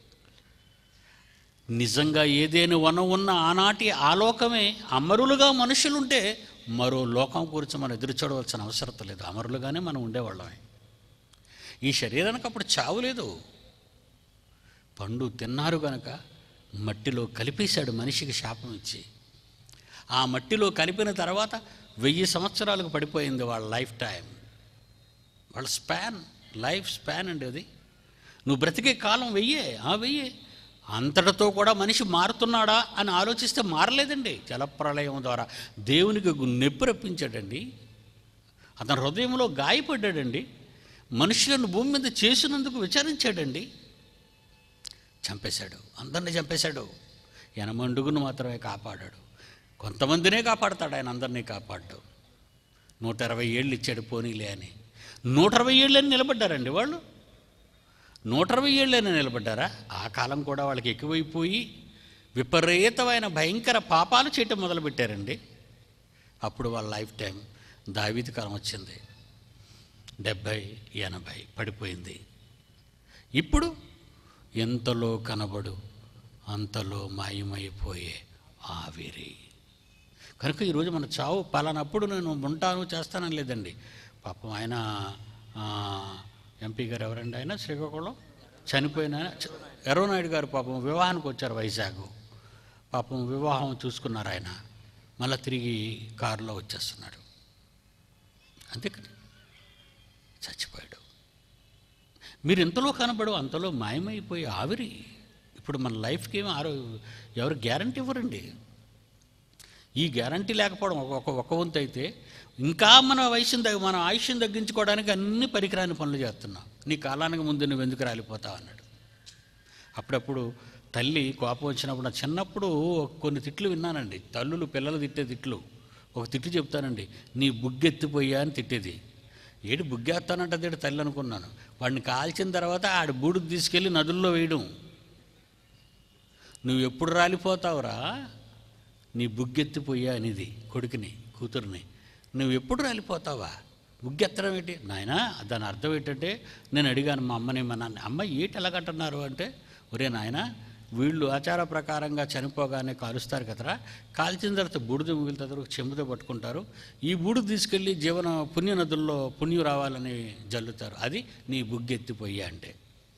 నిజంగా ఏదేని వనం ఉన్న ఆనాటి ఆలోకమే అమరులుగా మనుషులుంటే మరో లోకం గురించి మనం ఎదురు చూడవలసిన అవసరం లేదు. అమరులుగానే మనం ఉండేవాళ్ళమే. ఈ శరీరానికి అప్పుడు చావు లేదు. పండు తిన్నారు గనక మట్టిలో కలిపేశాడు మనిషికి శాపం ఇచ్చి. ఆ మట్టిలో కలిపిన తర్వాత 1000 సంవత్సరాలకు పడిపోయింది వాళ్ళ లైఫ్ టైం, వాళ్ళ లైఫ్ స్పాన్ అండి అది. నువ్వు బ్రతికే కాలం 1000. అంతటితో కూడా మనిషి మారుతున్నాడా అని ఆలోచిస్తే మారలేదండి. జలప్రళయం ద్వారా దేవునికి నొప్పి రప్పించాడండి. అతని హృదయంలో గాయపడ్డాడండి. మనుషులను భూమి మీద చేసినందుకు విచారించాడండి. చంపేశాడు, అందరినీ చంపేశాడు. 80 మాత్రమే కాపాడాడు. కొంతమందినే కాపాడతాడు ఆయన, అందరినీ కాపాడు. 120 ఏళ్ళు ఇచ్చాడు పోనీలే అని. 120 ఏళ్ళని నిలబడ్డారండి వాళ్ళు. 120 ఏళ్ళని నిలబడ్డారా? ఆ కాలం కూడా వాళ్ళకి ఎక్కువైపోయి విపరీతమైన భయంకర పాపాలు చేయటం మొదలుపెట్టారండి. అప్పుడు వాళ్ళ లైఫ్ టైం దావీదు కాలం వచ్చింది, 70-80 పడిపోయింది. ఇప్పుడు ఎంతలో కనబడు అంతలో మాయమైపోయే ఆవిరి. కనుక ఈరోజు మన చావు పలానప్పుడు నేను ఉంటాను చేస్తానని లేదండి. పాపం ఆయన ఎంపీ గారు ఎవరండి, ఆయన శ్రీకాకుళం చనిపోయిన ఎర్రనాయుడు గారు పాపం వివాహానికి వచ్చారు వైజాగ్. పాపం వివాహం చూసుకున్నారు ఆయన, మళ్ళీ తిరిగి కారులో వచ్చేస్తున్నాడు. అంతేకాని చచ్చిపోయాడు. మీరు ఎంతలో కనబడు అంతలో మాయమైపోయి ఆవిరి. ఇప్పుడు మన లైఫ్కి ఏమి ఎవరు గ్యారంటీ ఇవ్వరండి. ఈ గ్యారంటీ లేకపోవడం ఒక వంతు అయితే, ఇంకా మన మన ఆయుష్యం తగ్గించుకోవడానికి అన్ని పనికిరాని పనులు చేస్తున్నాం. నీ కాలానికి ముందు నువ్వు ఎందుకు రాలిపోతావు అన్నాడు. అప్పుడప్పుడు తల్లి కోపం వచ్చినప్పుడు, నా చిన్నప్పుడు కొన్ని తిట్లు విన్నానండి. తల్లులు పిల్లలు తిట్టే తిట్లు. ఒక తిట్లు చెప్తానండి, నీ బుగ్గెత్తిపోయా అని తిట్టేది. ఏడు బుగ్గేస్తానంటది తల్లి అనుకున్నాను. వాడిని కాల్చిన తర్వాత ఆడి బూడికి తీసుకెళ్ళి నదుల్లో వేయడం. నువ్వు ఎప్పుడు రాలిపోతావురా, నీ బుగ్గెత్తిపోయా అనేది కొడుకుని కూతుర్ని. నువ్వు ఎప్పుడు రాలిపోతావా, బుగ్గెత్తడం ఏంటి నాయనా? దాని అర్థం ఏంటంటే, నేను అడిగాను మా అమ్మని మా నాన్న, అమ్మ ఏంటి ఎలాగంటున్నారు అంటే, ఒరే నాయన వీళ్ళు ఆచార ప్రకారంగా చనిపోగానే కాలుస్తారు కదరా, కాల్చిన తర్వాత బూడిద మిగులుతారు, చెంబుతో పట్టుకుంటారు, ఈ బూడిద తీసుకెళ్ళి పుణ్య నదుల్లో పుణ్యం రావాలని జల్లుతారు, అది నీ బుగ్గెత్తిపోయా అంటే.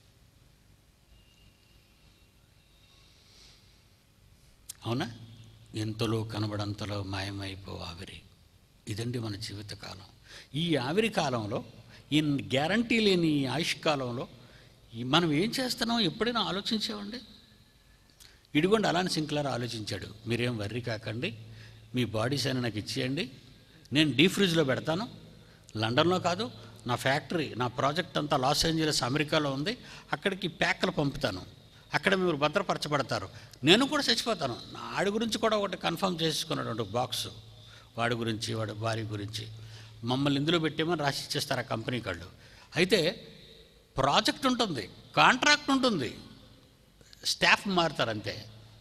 అవునా? ఎంతలో కనబడంతలో మాయమైపో ఆవిరి. ఇదండి మన జీవితకాలం. ఈ ఆవిరి కాలంలో, ఈ గ్యారంటీ లేని ఆయుష్కాలంలో మనం ఏం చేస్తున్నాం ఎప్పుడైనా ఆలోచించామండి? ఇదిగోండి అలాని సింక్లర్ ఆలోచించాడు, మీరేం వర్రీ కాకండి, మీ బాడీస్ అయినా నాకు ఇచ్చేయండి, నేను డీప్ ఫ్రిడ్జ్లో పెడతాను, లండన్లో కాదు, నా ఫ్యాక్టరీ నా ప్రాజెక్ట్ అంతా లాస్ ఏంజలస్ అమెరికాలో ఉంది, అక్కడికి ప్యాక్లు పంపుతాను, అక్కడ మీరు భద్రపరచబడతారు, నేను కూడా చచ్చిపోతాను. వాడి గురించి కూడా ఒకటి కన్ఫర్మ్ చేసుకున్నాడు బాక్సు, వాడి గురించి వాడి భార్య గురించి. మమ్మల్ని ఇందులో పెట్టేమని రాసి ఇచ్చేస్తారు ఆ కంపెనీ వాళ్ళు. అయితే ప్రాజెక్ట్ ఉంటుంది, కాంట్రాక్ట్ ఉంటుంది, స్టాఫ్ మారుతారు అంతే.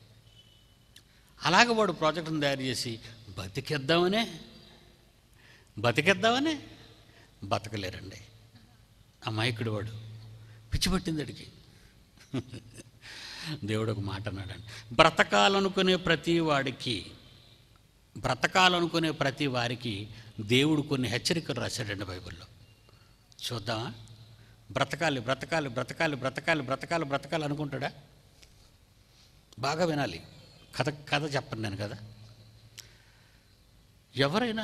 అలాగే వాడు ప్రాజెక్టును తయారు చేసి బతికేద్దామనే బతకలేరండి. అమాయకుడు వాడు, పిచ్చి పట్టింది అడిగి. దేవుడు ఒక మాట అన్నాడండి, బ్రతకాలనుకునే ప్రతి వారికి దేవుడు కొన్ని హెచ్చరికలు రాశాడండి బైబిల్లో. చూద్దామా? బ్రతకాలి అనుకుంటాడా? బాగా వినాలి, కథ చెప్పను నేను కదా. ఎవరైనా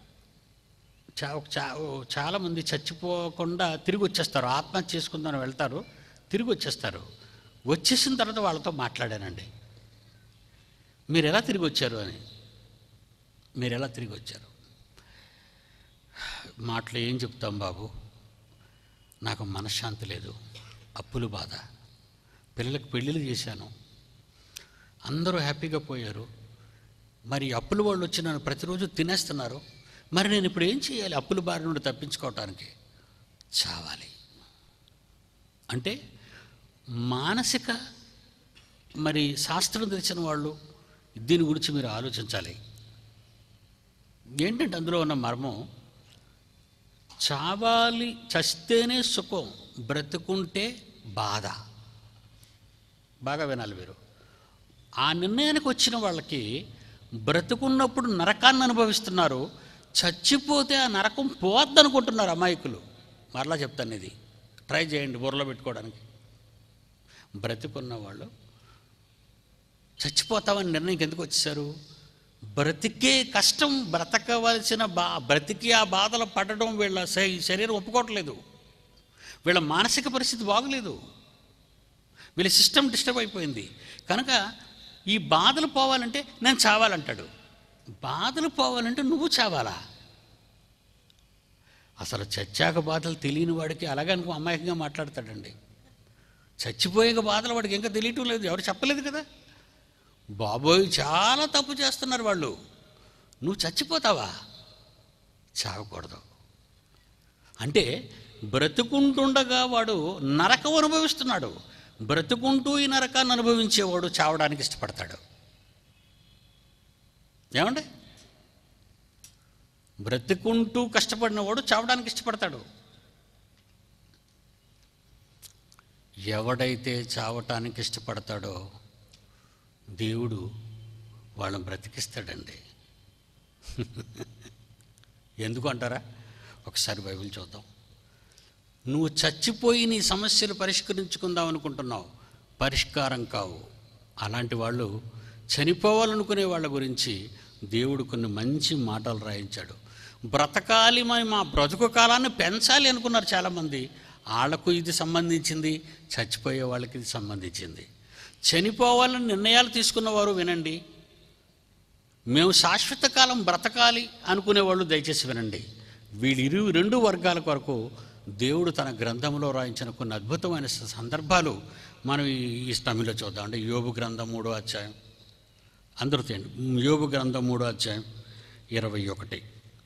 చాలామంది చచ్చిపోకుండా తిరిగి వచ్చేస్తారు, ఆత్మహత్య చేసుకుందామని వెళ్తారు, తిరిగి వచ్చేస్తారు. వచ్చేసిన తర్వాత వాళ్ళతో మాట్లాడానండి, మీరు ఎలా తిరిగి వచ్చారు? మాటలు ఏం చెప్తాం బాబు, నాకు మనశ్శాంతి లేదు, అప్పులు బాధ, పిల్లలకు పెళ్ళిళ్ళు చేశాను, అందరూ హ్యాపీగా పోయారు, మరి అప్పుల వాళ్ళు వచ్చి నన్ను ప్రతిరోజు తినేస్తున్నారు, మరి నేను ఇప్పుడు ఏం చేయాలి అప్పుల బారి నుండి తప్పించుకోవటానికి? చావాలి అంటే మానసిక మరి శాస్త్రం తెలిసిన వాళ్ళు దీని గురించి మీరు ఆలోచించాలి. ఏంటంటే అందులో ఉన్న మర్మం, చావాలి, చస్తేనే సుఖం, బ్రతుకుంటే బాధ. బాగా వినాలి మీరు. ఆ నిర్ణయానికి వచ్చిన వాళ్ళకి బ్రతుకున్నప్పుడు నరకాన్ని అనుభవిస్తున్నారు, చచ్చిపోతే ఆ నరకం పోవద్దనుకుంటున్నారు అమాయకులు. మరలా చెప్తాను, ఇది ట్రై చేయండి బుర్రలో పెట్టుకోవడానికి. బ్రతికున్న వాళ్ళు చచ్చిపోతామని నిర్ణయం ఎందుకు వచ్చేసారు? బ్రతికే కష్టం, బ్రతకవలసిన బ్రతికి ఆ బాధలు పడడం వీళ్ళ శరీరం ఒప్పుకోవట్లేదు, వీళ్ళ మానసిక పరిస్థితి బాగలేదు, వీళ్ళ సిస్టమ్ డిస్టర్బ్ అయిపోయింది. కనుక ఈ బాధలు పోవాలంటే నేను చావాలంటాడు. బాధలు పోవాలంటే నువ్వు చావాలా? అసలు చచ్చాక బాధలు తెలియని వాడికి అలాగే అనుకో అమాయకంగా మాట్లాడతాడండి. చచ్చిపోయాక బాధలు వాడికి ఇంకా తెలియటం లేదు, ఎవరు చెప్పలేదు కదా. బాబోయ్ చాలా తప్పు చేస్తున్నారు వాళ్ళు. నువ్వు చచ్చిపోతావా? చావకూడదు. అంటే బ్రతుకుంటుండగా వాడు నరకం అనుభవిస్తున్నాడు. బ్రతుకుంటూ ఈ నరకాన్ని అనుభవించేవాడు చావడానికి ఇష్టపడతాడు. ఏమండి? బ్రతుకుంటూ కష్టపడినవాడు చావడానికి ఇష్టపడతాడు. ఎవడైతే చావటానికి ఇష్టపడతాడో దేవుడు వాళ్ళని బ్రతికిస్తాడండి. ఎందుకు అంటారా? ఒకసారి బైబిల్ చూద్దాం. నువ్వు చచ్చిపోయి నీ సమస్యలు పరిష్కరించుకుందాం అనుకుంటున్నావు, పరిష్కారం కావు. అలాంటి వాళ్ళు, చనిపోవాలనుకునే వాళ్ళ గురించి దేవుడు కొన్ని మంచి మాటలు రాయించాడు. బ్రతకాలి, మా బ్రతుకు కాలాన్ని పెంచాలి అనుకున్నారు చాలామంది. వాళ్లకు ఇది సంబంధించింది, చచ్చిపోయే వాళ్ళకి ఇది సంబంధించింది. చనిపోవాలని నిర్ణయాలు తీసుకున్నవారు వినండి. మేము శాశ్వత కాలం బ్రతకాలి అనుకునేవాళ్ళు దయచేసి వినండి. వీళ్ళు రెండు వర్గాల కొరకు దేవుడు తన గ్రంథంలో రాయించిన కొన్ని అద్భుతమైన సందర్భాలు మనం ఈ సమయంలో చూద్దాం. అంటే యోబు గ్రంథం 3వ అధ్యాయం, అందరూ తేండి. యోబు గ్రంథం 3వ అధ్యాయం 21.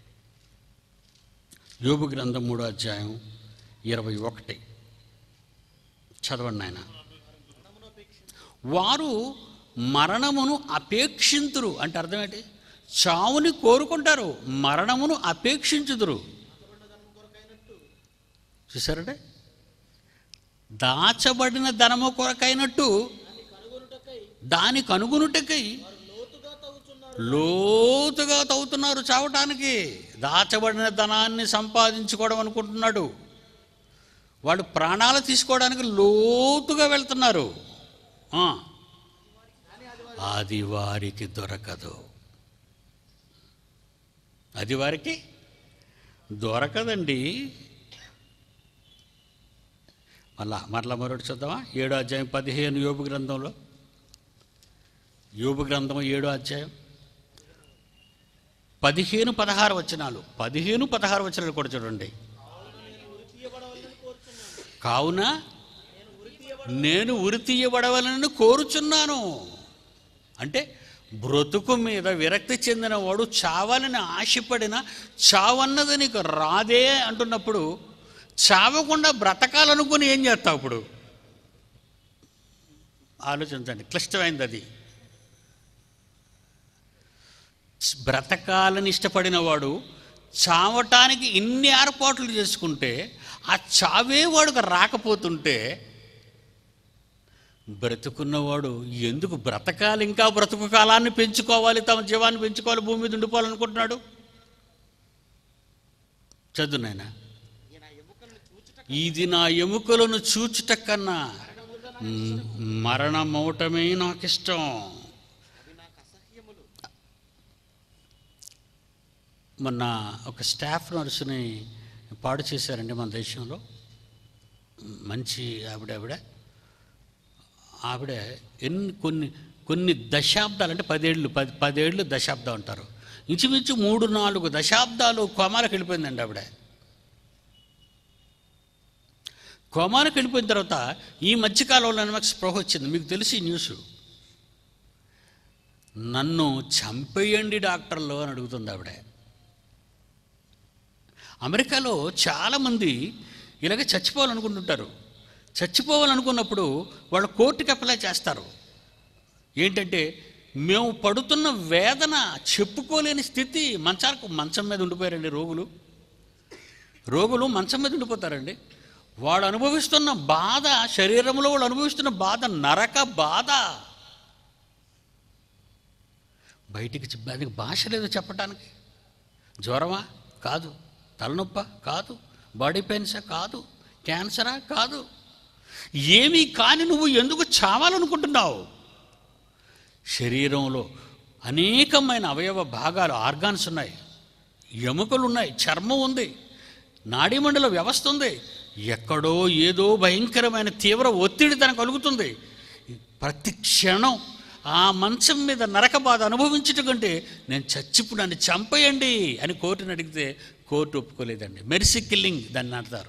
యోబు గ్రంథం 3వ అధ్యాయం 21 చదవండి ఆయన. వారు మరణమును అపేక్షింతురు అంటే అర్థం ఏంటి? చావుని కోరుకుంటారు, మరణమును అపేక్షించుదురు. చూసారంటే, దాచబడిన ధనము కొరకైనట్టు దాని కనుగొనుటకై లోతుగా తవ్వుతున్నారు చావటానికి. దాచబడిన ధనాన్ని సంపాదించుకోవడం అనుకుంటున్నాడు వాడు. ప్రాణాలు తీసుకోవడానికి లోతుగా వెళ్తున్నారు. అది వారికి దొరకదు. అది వారికి దొరకదండి. మరలా మరొకటి చూద్దామా? 7వ అధ్యాయం 15 యోబు గ్రంథంలో, యోబు గ్రంథం 7వ అధ్యాయం 15-16 వచనాలు. 15-16 వచనాలు కూడా చూడండి. కావున నేను ఉరి తీయబడవలని కోరుచున్నాను. అంటే బ్రతుకు మీద విరక్తి చెందినవాడు చావాలని ఆశపడిన చావన్నది నీకు రాదే అంటున్నప్పుడు, చావకుండా బ్రతకాలనుకుని ఏం చేస్తావు? ఇప్పుడు ఆలోచించండి, క్లిష్టమైంది అది. బ్రతకాలని ఇష్టపడిన వాడు చావటానికి ఇన్ని ఏర్పాట్లు చేసుకుంటే, ఆ చావే వాడుకు రాకపోతుంటే, బ్రతుకున్నవాడు ఎందుకు బ్రతకాలి? ఇంకా బ్రతుకు కాలాన్ని పెంచుకోవాలి, తమ జీవాన్ని పెంచుకోవాలి, భూమి మీద ఉండిపోవాలనుకుంటున్నాడు. చదువు నాయనా. ఇది నా ఎముకలను చూచుట కన్నా మరణమవటమే నాకు ఇష్టం. మొన్న ఒక స్టాఫ్ నర్సుని పాడు చేశారండి మన దేశంలో. మంచి ఆవిడ కొన్ని దశాబ్దాలు, అంటే 10 ఏళ్ళు దశాబ్దం అంటారు, ఇంచుమించు 3-4 దశాబ్దాలు కోమాలకు వెళ్ళిపోయిందండి ఆవిడ. కోమాలకు వెళ్ళిపోయిన తర్వాత ఈ మధ్యకాలంలో నాకు స్పృహ వచ్చింది. మీకు తెలిసి న్యూస్, నన్ను చంపేయండి డాక్టర్లు అని అడుగుతుంది ఆవిడ. అమెరికాలో చాలామంది ఇలాగే చచ్చిపోవాలనుకుంటుంటారు. చచ్చిపోవాలనుకున్నప్పుడు వాళ్ళు కోర్టుకి అప్లై చేస్తారు. ఏంటంటే, మేము పడుతున్న వేదన చెప్పుకోలేని స్థితి. మంచం మీద ఉండిపోయారండి రోగులు మంచం మీద ఉండిపోతారండి. వాడు అనుభవిస్తున్న బాధ, శరీరంలో వాళ్ళు అనుభవిస్తున్న బాధ నరక బాధ. బయటికి దానికి భాష లేదు చెప్పటానికి. జ్వరమా? కాదు. తలనొప్ప? కాదు. బాడీ పెయిన్సా? కాదు. క్యాన్సరా? కాదు. ఏమీ కాని నువ్వు ఎందుకు చావాలనుకుంటున్నావు? శరీరంలో అనేకమైన అవయవ భాగాలు, ఆర్గాన్స్ ఉన్నాయి, ఎముకలు ఉన్నాయి, చర్మం ఉంది, నాడీమండల వ్యవస్థ ఉంది. ఎక్కడో ఏదో భయంకరమైన తీవ్ర ఒత్తిడి తనకు కలుగుతుంది. ప్రతి క్షణం ఆ మంచం మీద నరక బాధ అనుభవించటం కంటే నేను చచ్చిప్పుడు నన్ను చంపేయండి అని కోర్టుని అడిగితే కోర్టు ఒప్పుకోలేదండి. మెర్సీ కిల్లింగ్ దాన్ని అంటారు.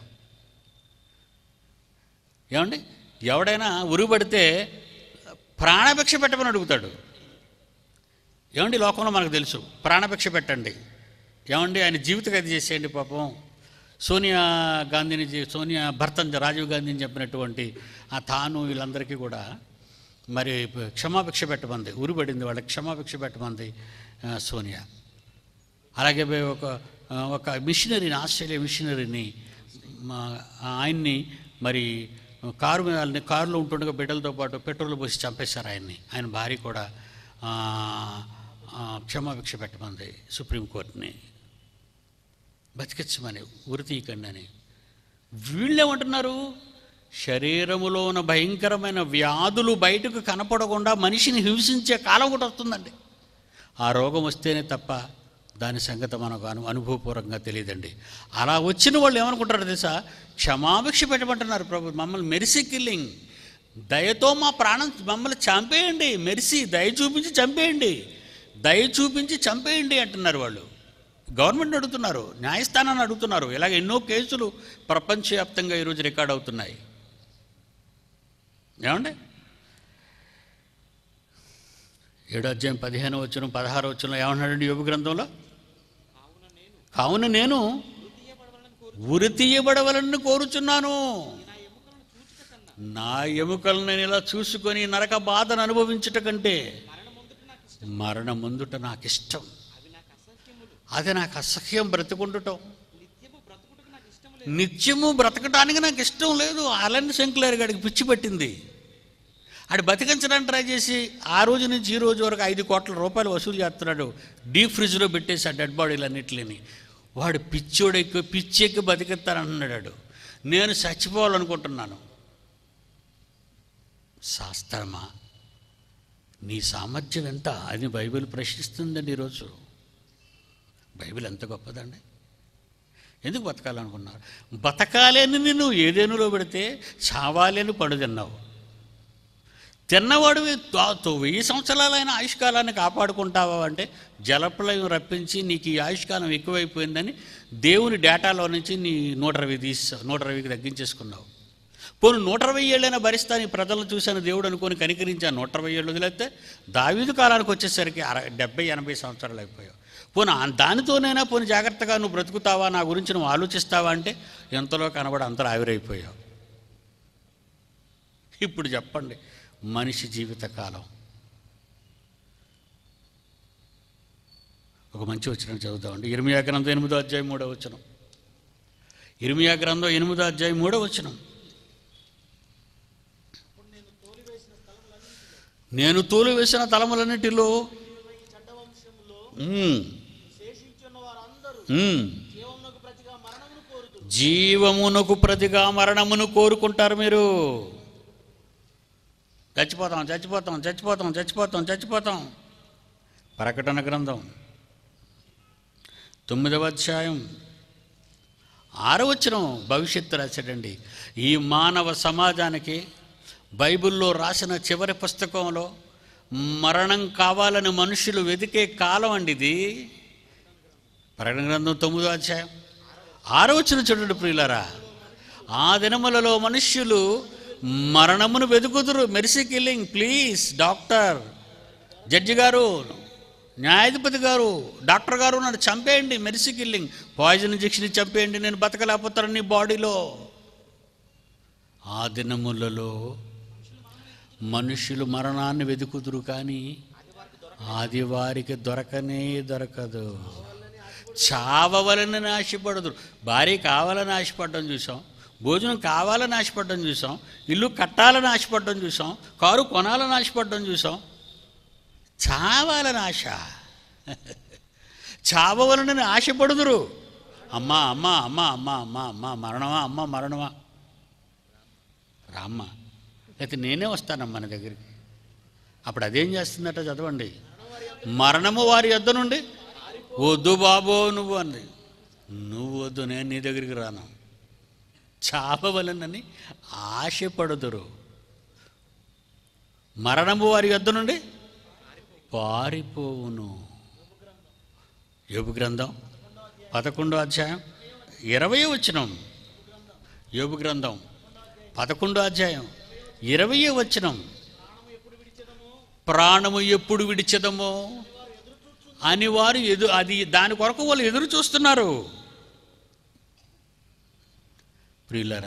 ఏమండి, ఎవడైనా ఉరిపడితే ప్రాణభిక్ష పెట్టమని అడుగుతాడు. ఏమండి, లోకంలో మనకు తెలుసు, ప్రాణభిక్ష పెట్టండి, ఏమండి ఆయన జీవిత ఖైదు చేసేయండి, పాపం సోనియా భర్త రాజీవ్ గాంధీని చెప్పినటువంటి ఆ తాను వీళ్ళందరికీ కూడా మరి క్షమాభిక్ష పెట్టమంది, ఉరిపడింది వాళ్ళకి, క్షమాభిక్ష పెట్టమంది సోనియా. అలాగే ఒక మిషనరీని, ఆస్ట్రేలియా మిషనరీని, ఆయన్ని మరి కారులో ఉంటుండగా బిడ్డలతో పాటు పెట్రోల్ పోసి చంపేశారు ఆయన్ని. ఆయన భార్య కూడా క్షమాభిక్ష పెట్టమంది సుప్రీంకోర్టుని, బతికించమని, ఉరి తీయకండి అని. వీళ్ళేమంటున్నారు, శరీరములో ఉన్న భయంకరమైన వ్యాధులు బయటకు కనపడకుండా మనిషిని హింసించే కాలం కూడా వస్తుందండి. ఆ రోగం వస్తేనే తప్ప దాని సంగతి మనకు అనుభవపూర్వకంగా తెలియదండి. అలా వచ్చిన వాళ్ళు ఏమనుకుంటారు తెలుసా, క్షమాభిక్ష పెట్టమంటున్నారు ప్రభు, మమ్మల్ని మెర్సీ కిల్లింగ్, దయతో మా ప్రాణం మమ్మల్ని చంపేయండి, మెర్సీ దయ చూపించి చంపేయండి, దయ చూపించి చంపేయండి అంటున్నారు వాళ్ళు. గవర్నమెంట్ అడుగుతున్నారు, న్యాయస్థానాన్ని అడుగుతున్నారు. ఇలాగ ఎన్నో కేసులు ప్రపంచవ్యాప్తంగా ఈరోజు రికార్డ్ అవుతున్నాయి. ఏమండి, 7వ అధ్యాయం 15వ వచనం 16వ వచనంలో ఏమన్నాడండి యోబు గ్రంథంలో, కావున నేను ఉరి తీయబడవలని కోరుచున్నాను, నా ఎముకలను నేను ఇలా చూసుకొని నరక బాధను అనుభవించుట కంటే మరణం ముందుట నాకు ఇష్టం, అది నాకు అసహ్యం బ్రతుకుండటం, నిత్యము బ్రతకటానికి నాకు ఇష్టం లేదు. అలన్ సెంక్లర్ గాడికి పిచ్చి పట్టింది. ఆడు బతికించడానికి ట్రై చేసి ఆ రోజు నుంచి ఈ రోజు వరకు 5 కోట్ల రూపాయలు వసూలు చేస్తున్నాడు. డీప్ ఫ్రిడ్జ్లో పెట్టేసి ఆ డెడ్ బాడీలు అన్నింటిని. వాడు పిచ్చెక్కి బతికిస్తానంటున్నాడు. నేను చచ్చిపోవాలనుకుంటున్నాను. శాస్త్రమా, నీ సామర్థ్యం ఎంత అని బైబిల్ ప్రశ్నిస్తుందండి ఈరోజు. బైబిల్ ఎంత గొప్పదండి. ఎందుకు బతకాలనుకున్నారు? బతకాలని నిన్ను ఏదేనులో పెడితే చావాలని పడు తిన్నావు. తిన్నవాడు 1000 సంవత్సరాలైన ఆయుష్కాలాన్ని కాపాడుకుంటావా అంటే జలప్రలయం రప్పించి నీకు ఈ ఆయుష్కాలం ఎక్కువైపోయిందని దేవుని డేటాలో నుంచి నీ 120కి తగ్గించేసుకున్నావు. పోను 120 ఏళ్ళైనా భరిస్తా నీ ప్రజలను చూశాను దేవుడు అనుకొని కనికరించి 120 ఏళ్ళు వదిలేస్తే దావీదు కాలానికి వచ్చేసరికి 70-80 సంవత్సరాలు అయిపోయావు. పోను దానితోనైనా పోను జాగ్రత్తగా నువ్వు బ్రతుకుతావా, నా గురించి నువ్వు ఆలోచిస్తావా అంటే ఎంతలో కనబడి అంతలో ఆవిరైపోయావు. ఇప్పుడు చెప్పండి, మనిషి జీవితకాలం ఒక మంచి వచనం చదువుతామండి. ఇర్మియా గ్రంథం 8వ అధ్యాయం 3వ వచనం. ఇర్మియా గ్రంథం 8వ అధ్యాయం 3వ వచనం. నేను తోలివేసిన తలములన్నిటిలో జీవమునకు ప్రతిగా మరణమును కోరుకుంటారు. మీరు చచ్చిపోతాం. ప్రకటన గ్రంథం 9వ అధ్యాయం 6వ వచనం భవిష్యత్తు రాశాడండి. ఈ మానవ సమాజానికి బైబిల్లో రాసిన చివరి పుస్తకంలో మరణం కావాలని మనుషులు వెతికే కాలం అండి ఇది. ప్రకటన గ్రంథం 9వ అధ్యాయం 6వ వచనం చూడండి ప్రియులారా. ఆ దినములలో మనుష్యులు మరణమును వెతుకుదురు. Mercy killing, please doctor, judge గారు, న్యాయాధిపతి గారు, డాక్టర్ గారు నన్ను చంపేయండి, మెర్సీ కిల్లింగ్, పాయిజన్ ఇంజెక్షన్ చంపేయండి, నేను బతకలేకపోతాను నీ బాడీలో. ఆ దినములలో మనుషులు మరణాన్ని వెతుకుదురు, కానీ అది వారికి దొరకదు. చావవలని ఆశపడదురు. భార్య కావాలని ఆశపడడం చూసాం, భోజనం కావాలని ఆశపడడం చూసాం, ఇల్లు కట్టాలని ఆశపడడం చూసాం, కారు కొనాలని ఆశపడడం చూసాం. చావాలని ఆశ, చావవలని ఆశపడుదురు. అమ్మా మరణమా రామ్మ, అయితే నేనే వస్తానమ్మా నీ దగ్గరికి. అప్పుడు అదేం చేస్తుందట చదవండి. మరణము వారి యొద్ద నుండి వద్దు బాబో నువ్వు అంది. నువ్వు వద్దు, నేను నీ దగ్గరికి రాను. చాపవలనని ఆశపడుదురు. మరణము వారి యొద్ద నుండి పారిపోవును. యోబు గ్రంథం 11వ అధ్యాయం 20వ వచనం. యోబు గ్రంథం 11వ అధ్యాయం 20వ వచనం. ప్రాణము ఎప్పుడు విడిచెదమో అని వారు దాని కొరకు వాళ్ళు ఎదురు చూస్తున్నారు. ప్రియులారా,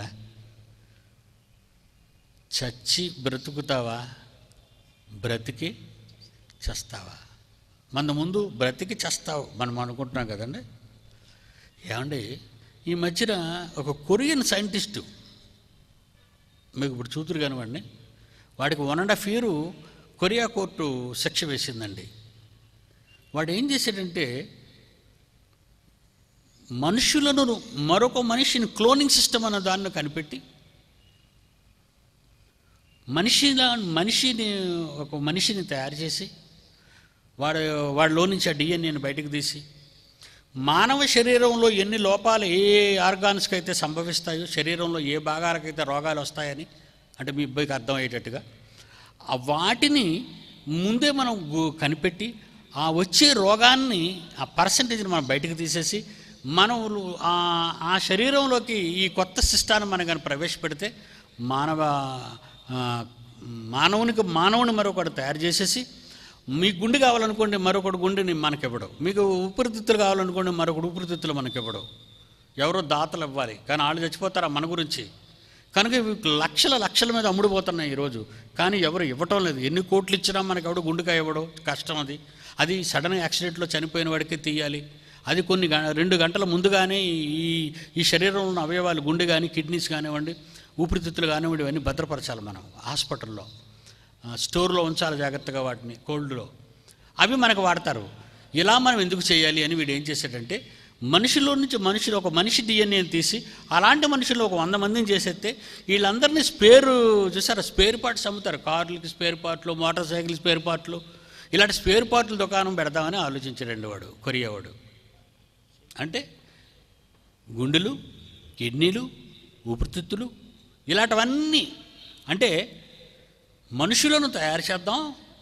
చచ్చి బ్రతుకుతావా, బ్రతికి చస్తావా? మన ముందు బ్రతికి చస్తావు మనం అనుకుంటున్నాం కదండి. ఏమండి, ఈ మధ్యన ఒక కొరియన్ సైంటిస్టు, మీకు ఇప్పుడు చూతురు కానివ్వండి, వాడికి 1.5 year కొరియా కోర్టు శిక్ష వేసిందండి. వాడు ఏం చేశాడంటే, మనుషులను మరొక మనిషిని క్లోనింగ్ సిస్టమ్ అన్న దాన్ని కనిపెట్టి ఒక మనిషిని తయారు చేసి వాడిలో నుంచి ఆ డిఎన్ఏని బయటకు తీసి మానవ శరీరంలో ఎన్ని లోపాలు ఏ ఆర్గాన్స్కి అయితే సంభవిస్తాయో, శరీరంలో ఏ భాగాలకైతే రోగాలు వస్తాయని, అంటే మీ అబ్బాయికి అర్థమయ్యేటట్టుగా వాటిని ముందే మనం కనిపెట్టి ఆ వచ్చే రోగాన్ని ఆ పర్సంటేజ్ని మనం బయటకు తీసేసి మనం ఆ శరీరంలోకి ఈ కొత్త సిస్టాన్ని మనం కానీ ప్రవేశపెడితే మానవుని మరొకటి తయారు చేసేసి, మీకు గుండె కావాలనుకోండి మరొకటి గుండెని మనకివ్వడం, మీకు ఊపిరితిత్తులు కావాలనుకోండి మరొకటి ఊపిరితిత్తులు మనకివ్వడం. ఎవరో దాతలు ఇవ్వాలి, కానీ వాళ్ళు చచ్చిపోతారా మన గురించి? కనుక లక్షల మీద అమ్ముడుపోతున్నాయి ఈరోజు, కానీ ఎవరు ఇవ్వటం లేదు. ఎన్ని కోట్లు ఇచ్చినా మనకి ఎవడు గుండెకాయ ఇవ్వడం కష్టం. అది సడన్ యాక్సిడెంట్లో చనిపోయిన వాడికి తీయాలి. అది 2 గంటల ముందుగానే ఈ శరీరంలో ఉన్న అవయవాలు, గుండె కానీ కిడ్నీస్ కానివ్వండి, ఊపిరితిత్తులు కానివ్వండి, ఇవన్నీ భద్రపరచాలి. మనం హాస్పిటల్లో స్టోర్లో ఉంచాలి జాగ్రత్తగా, వాటిని కోల్డ్లో. అవి మనకు వాడతారు. ఇలా మనం ఎందుకు చేయాలి అని వీడు ఏం చేశాడంటే, మనిషిలో నుంచి ఒక మనిషి డిఎన్ఏని తీసి అలాంటి మనుషులు ఒక 100 మందిని చేసేస్తే వీళ్ళందరినీ చూసారా, స్పేర్ పార్ట్స్ అమ్ముతారు. కార్లకి స్పేర్ పార్ట్లు, మోటార్ సైకిల్ స్పేర్ పార్ట్లు, ఇలాంటి స్పేర్ పార్ట్ల దుకాణం పెడదామని ఆలోచించాడండి వాడు, కొరియావాడు. అంటే గుండెలు, కిడ్నీలు, ఊపిరితిత్తులు ఇలాంటివన్నీ, అంటే మనుషులను తయారు చేద్దాం,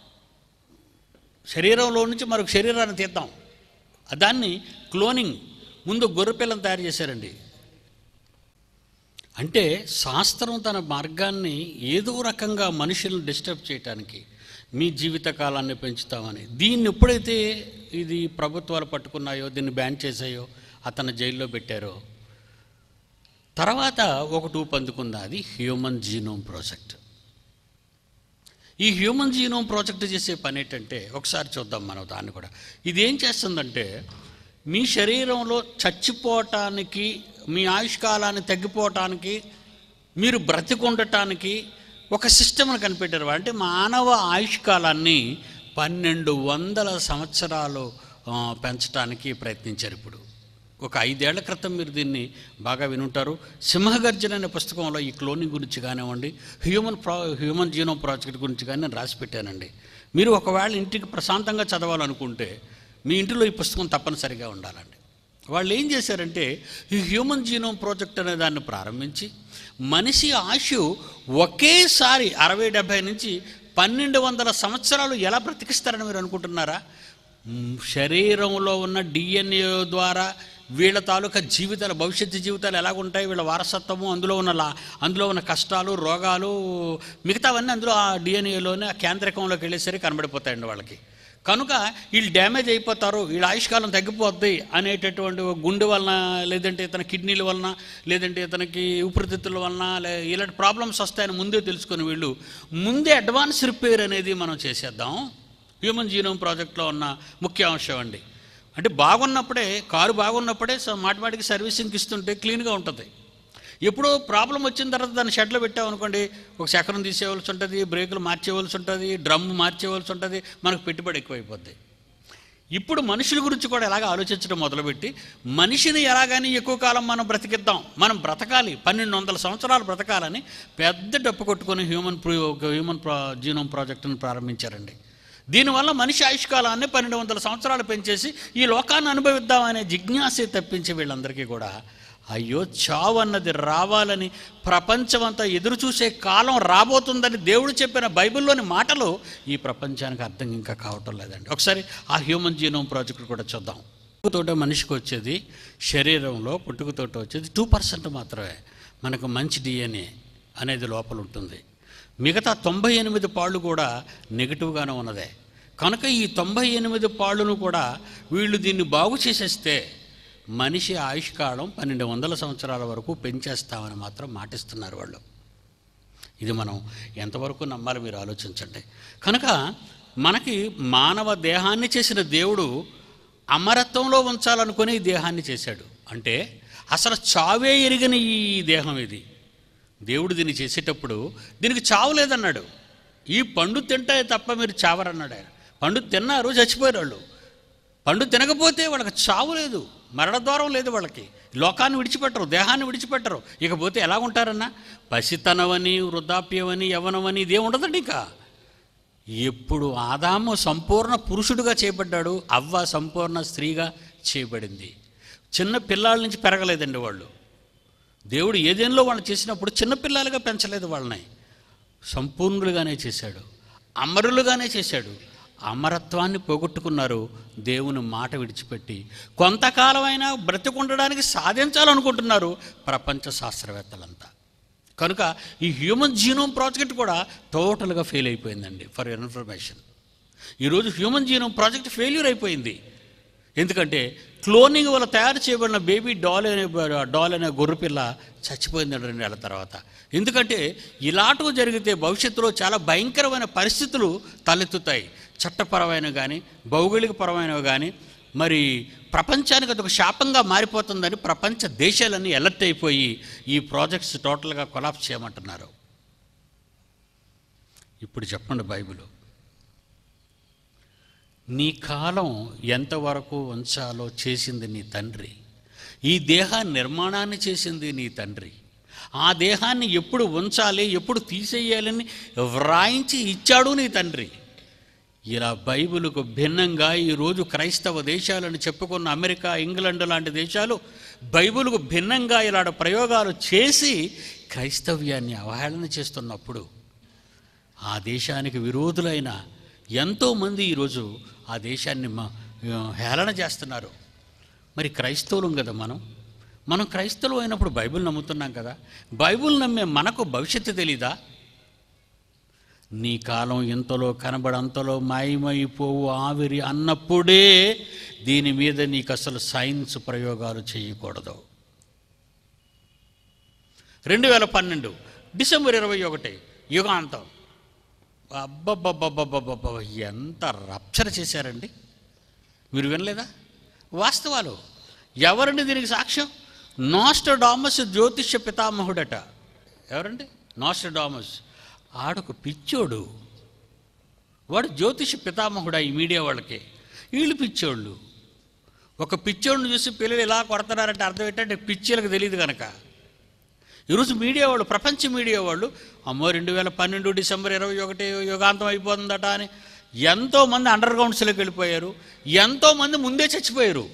శరీరంలో నుంచి మరొక శరీరాన్ని తీద్దాం. దాన్ని క్లోనింగ్. ముందు గొర్రెపిల్లను తయారు చేశారండి. అంటే శాస్త్రం తన మార్గాన్ని ఏదో రకంగా మనుషులను డిస్టర్బ్ చేయడానికి, మీ జీవితకాలాన్ని పెంచుతామని. దీన్ని ఎప్పుడైతే ఇది ప్రభుత్వాలు పట్టుకున్నాయో, దీన్ని బ్యాన్ చేసాయో, అతను జైల్లో పెట్టారో, తర్వాత ఒకటి ఊపందుకుంది, అది హ్యూమన్ జీనోమ్ ప్రాజెక్ట్. ఈ హ్యూమన్ జీనోమ్ ప్రాజెక్ట్ చేసే పని ఏంటంటే, ఒకసారి చూద్దాం మనం దాన్ని కూడా. ఇది ఏం చేస్తుందంటే, మీ శరీరంలో చచ్చిపోవటానికి, మీ ఆయుష్కాలాన్ని తగ్గిపోవటానికి, మీరు బ్రతికుండటానికి ఒక సిస్టమ్ని కనిపెట్టారు. అంటే మానవ ఆయుష్కాలాన్ని 1200 సంవత్సరాలు పెంచడానికి ప్రయత్నించారు. ఇప్పుడు ఒక 5 ఏళ్ల క్రితం మీరు దీన్ని బాగా వినుంటారు. సింహగర్జన అనే పుస్తకంలో ఈ క్లోనింగ్ గురించి కానివ్వండి, హ్యూమన్ జీనోమ్ ప్రాజెక్ట్ గురించి కానీ నేను రాసి పెట్టానండి. మీరు ఒకవేళ ఇంటికి ప్రశాంతంగా చదవాలనుకుంటే మీ ఇంటిలో ఈ పుస్తకం తప్పనిసరిగా ఉండాలండి. వాళ్ళు ఏం చేశారంటే, ఈ హ్యూమన్ జీనోమ్ ప్రాజెక్ట్ అనే దాన్ని ప్రారంభించి మనిషి ఆయుష్ ఒకేసారి 60-70 నుంచి 1200 సంవత్సరాలు ఎలా బ్రతికిస్తారని మీరు అనుకుంటున్నారా? శరీరంలో ఉన్న డిఎన్ఏ ద్వారా వీళ్ళ తాలూకా జీవితాలు, భవిష్యత్తు జీవితాలు ఎలాగుంటాయి, వీళ్ళ వారసత్వము, అందులో ఉన్న కష్టాలు, రోగాలు, మిగతావన్నీ అందులో ఆ డిఎన్ఏలోనే ఆ కేంద్రకంలోకి వెళ్ళేసరికి కనబడిపోతాయండి వాళ్ళకి. కనుక వీళ్ళు డ్యామేజ్ అయిపోతారు, వీళ్ళ ఆయుష్కాలం తగ్గిపోద్ది అనేటటువంటి గుండె వలన, లేదంటే ఇతని కిడ్నీల వలన, లేదంటే ఇతనికి ఊపిరితిత్తుల వలన ఇలాంటి ప్రాబ్లమ్స్ వస్తాయని ముందే తెలుసుకుని వీళ్ళు ముందే అడ్వాన్స్ రిపేర్ అనేది మనం చేసేద్దాం. హ్యూమన్ జీనోమ్ ప్రాజెక్ట్లో ఉన్న ముఖ్య అంశం అండి. అంటే బాగున్నప్పుడే, కారు బాగున్నప్పుడే మాటిమాటికి సర్వీసింగ్కి ఇస్తుంటే క్లీన్గా ఉంటుంది. ఎప్పుడో ప్రాబ్లం వచ్చిన తర్వాత దాన్ని షెడ్లో పెట్టామనుకోండి, ఒక చక్రం తీసేవలసి ఉంటుంది, బ్రేకులు మార్చేవలసి ఉంటుంది, డ్రమ్ మార్చేవలసి ఉంటుంది, మనకు పెట్టుబడి ఎక్కువైపోద్ది. ఇప్పుడు మనుషుల గురించి కూడా ఎలాగ ఆలోచించడం మొదలుపెట్టి, మనిషిని ఎలాగని ఎక్కువ కాలం మనం బ్రతికిద్దాం, మనం బ్రతకాలి, 1200 సంవత్సరాలు బ్రతకాలని పెద్ద డప్పు కొట్టుకొని హ్యూమన్ జీనోమ్ ప్రాజెక్టును ప్రారంభించారండి. దీనివల్ల మనిషి ఆయుష్కాలాన్ని 1200 సంవత్సరాలు పెంచేసి ఈ లోకాన్ని అనుభవిద్దామనే జిజ్ఞాసే తప్పించి వీళ్ళందరికీ కూడా అయ్యో చావు అన్నది రావాలని ప్రపంచమంతా ఎదురు చూసే కాలం రాబోతుందని దేవుడు చెప్పిన బైబిల్లోని మాటలు ఈ ప్రపంచానికి అర్థం ఇంకా కావటం లేదండి. ఒకసారి ఆ హ్యూమన్ జీనోమ్ ప్రాజెక్ట్ కూడా చూద్దాం. పుట్టుకతోటే మనిషికి వచ్చేది, శరీరంలో పుట్టుకతోటే వచ్చేది 2% మాత్రమే మనకు మంచి డిఎన్ఏ అనేది లోపల ఉంటుంది. మిగతా 98 పాళ్ళు కూడా నెగిటివ్గానే ఉన్నదే. కనుక ఈ 98 పాళ్ళను కూడా వీళ్ళు దీన్ని బాగు చేసేస్తే మనిషి ఆయుష్కాలం 1200 సంవత్సరాల వరకు పెంచేస్తామని మాత్రం మాటిస్తున్నారు వాళ్ళు. ఇది మనం ఎంతవరకు నమ్మాలి మీరు ఆలోచించండి. కనుక మనకి మానవ దేహాన్ని చేసిన దేవుడు అమరత్వంలో ఉంచాలనుకుని ఈ దేహాన్ని చేశాడు. అంటే అసలు చావే ఎరిగిన ఈ దేహం ఇది. దేవుడు దీన్ని చేసేటప్పుడు దీనికి చావు లేదన్నాడు. ఈ పండు తింటే తప్ప మీరు చావరన్నాడు ఆయన. పండు తిన్నారు, చచ్చిపోయారు వాళ్ళు. పండు తినకపోతే వాళ్ళకి చావు లేదు, మరణద్వారం లేదు. వాళ్ళకి లోకాన్ని విడిచిపెట్టరు, దేహాన్ని విడిచిపెట్టరు. ఇకపోతే ఎలా ఉంటారన్నా, పసితనమని, వృద్ధాప్యమని, యవ్వనమని ఇదే ఉండదండి. ఇంకా ఎప్పుడు ఆదాము సంపూర్ణ పురుషుడిగా చేయబడ్డాడు, అవ్వ సంపూర్ణ స్త్రీగా చేయబడింది. చిన్న పిల్లల నుంచి పెరగలేదండి వాళ్ళు. దేవుడు ఏదేనిలో వాళ్ళు చేసినప్పుడు చిన్నపిల్లలుగా పెంచలేదు వాళ్ళని, సంపూర్ణులుగానే చేశాడు, అమరులుగానే చేశాడు. అమరత్వాన్ని పోగొట్టుకున్నారు దేవుని మాట విడిచిపెట్టి. కొంతకాలమైనా బ్రతికుండడానికి సాధించాలనుకుంటున్నారు ప్రపంచ శాస్త్రవేత్తలంతా. కనుక ఈ హ్యూమన్ జీనోమ్ ప్రాజెక్ట్ కూడా టోటల్గా ఫెయిల్ అయిపోయిందండి. ఫర్ ఇన్ఫర్మేషన్, ఈరోజు హ్యూమన్ జీనోమ్ ప్రాజెక్ట్ ఫెయిల్యూర్ అయిపోయింది. ఎందుకంటే క్లోనింగ్ వల్ల తయారు చేయబడిన బేబీ డాల్ అనే గొర్రెపిల్ల చచ్చిపోయింది 2 నెలల తర్వాత. ఎందుకంటే ఇలాంటివి జరిగితే భవిష్యత్తులో చాలా భయంకరమైన పరిస్థితులు తలెత్తుతాయి. చట్టపరమైనవి కానీ, భౌగోళికపరమైనవి కానీ, మరి ప్రపంచానికి అదొక శాపంగా మారిపోతుందని ప్రపంచ దేశాలన్నీ అలర్ట్ అయిపోయి ఈ ప్రాజెక్ట్స్ టోటల్గా కొలాప్స్ చేయమంటున్నారు. ఇప్పుడు చెప్పండి, బైబిల్ నీ కాలం ఎంతవరకు ఉంచాలో చేసింది నీ తండ్రి. ఈ దేహ నిర్మాణాన్ని చేసింది నీ తండ్రి. ఆ దేహాన్ని ఎప్పుడు ఉంచాలి, ఎప్పుడు తీసేయాలని వ్రాయించి ఇచ్చాడు నీ తండ్రి. ఇలా బైబిలుకు భిన్నంగా ఈరోజు క్రైస్తవ దేశాలను చెప్పుకున్న అమెరికా, ఇంగ్లాండ్ లాంటి దేశాలు బైబిలుకు భిన్నంగా ఇలాంటి ప్రయోగాలు చేసి క్రైస్తవ్యాన్ని అవహేళన చేస్తున్నప్పుడు ఆ దేశానికి విరోధులైన ఎంతోమంది ఈరోజు ఆ దేశాన్ని హేళన చేస్తున్నారు. మరి క్రైస్తవులం కదా మనం క్రైస్తవులు అయినప్పుడు బైబిల్ నమ్ముతున్నాం కదా. బైబిల్ నమ్మే మనకు భవిష్యత్తు తెలీదా? నీ కాలం ఇంతలో కనబడంతలో మాయమైపోవు ఆవిరి అన్నప్పుడే దీని మీద నీకు అసలు సైన్స్ ప్రయోగాలు చేయకూడదు. 2012 డిసెంబర్ 21 యుగాంతం. అబ్బబ్బబ్బబ్బబ్బబ్బ, ఎంత రప్చర్ చేశారండి. మీరు వినలేదా? వాస్తవాలు. ఎవరండి దీనికి సాక్ష్యం? నాస్ట్రడామస్ జ్యోతిష్య పితామహుడట. ఎవరండి నాస్ట్రడామస్? ఆడొక పిచ్చోడు, వాడు జ్యోతిష్య పితామహుడా ఈ మీడియా వాళ్ళకి. వీళ్ళు పిచ్చోళ్ళు. ఒక పిచ్చోడిని చూసి పిల్లలు ఇలా కొడతారంటే అర్థం ఏంటంటే పిచ్చోళ్ళకి తెలియదు కనుక. ఈరోజు మీడియా వాళ్ళు, ప్రపంచ మీడియా వాళ్ళు, అమ్మో 2012 డిసెంబర్ 21 యుగాంతం అయిపోతుందట అని ఎంతోమంది అండర్ గ్రౌండ్స్లోకి వెళ్ళిపోయారు. ఎంతోమంది ముందే చచ్చిపోయారు.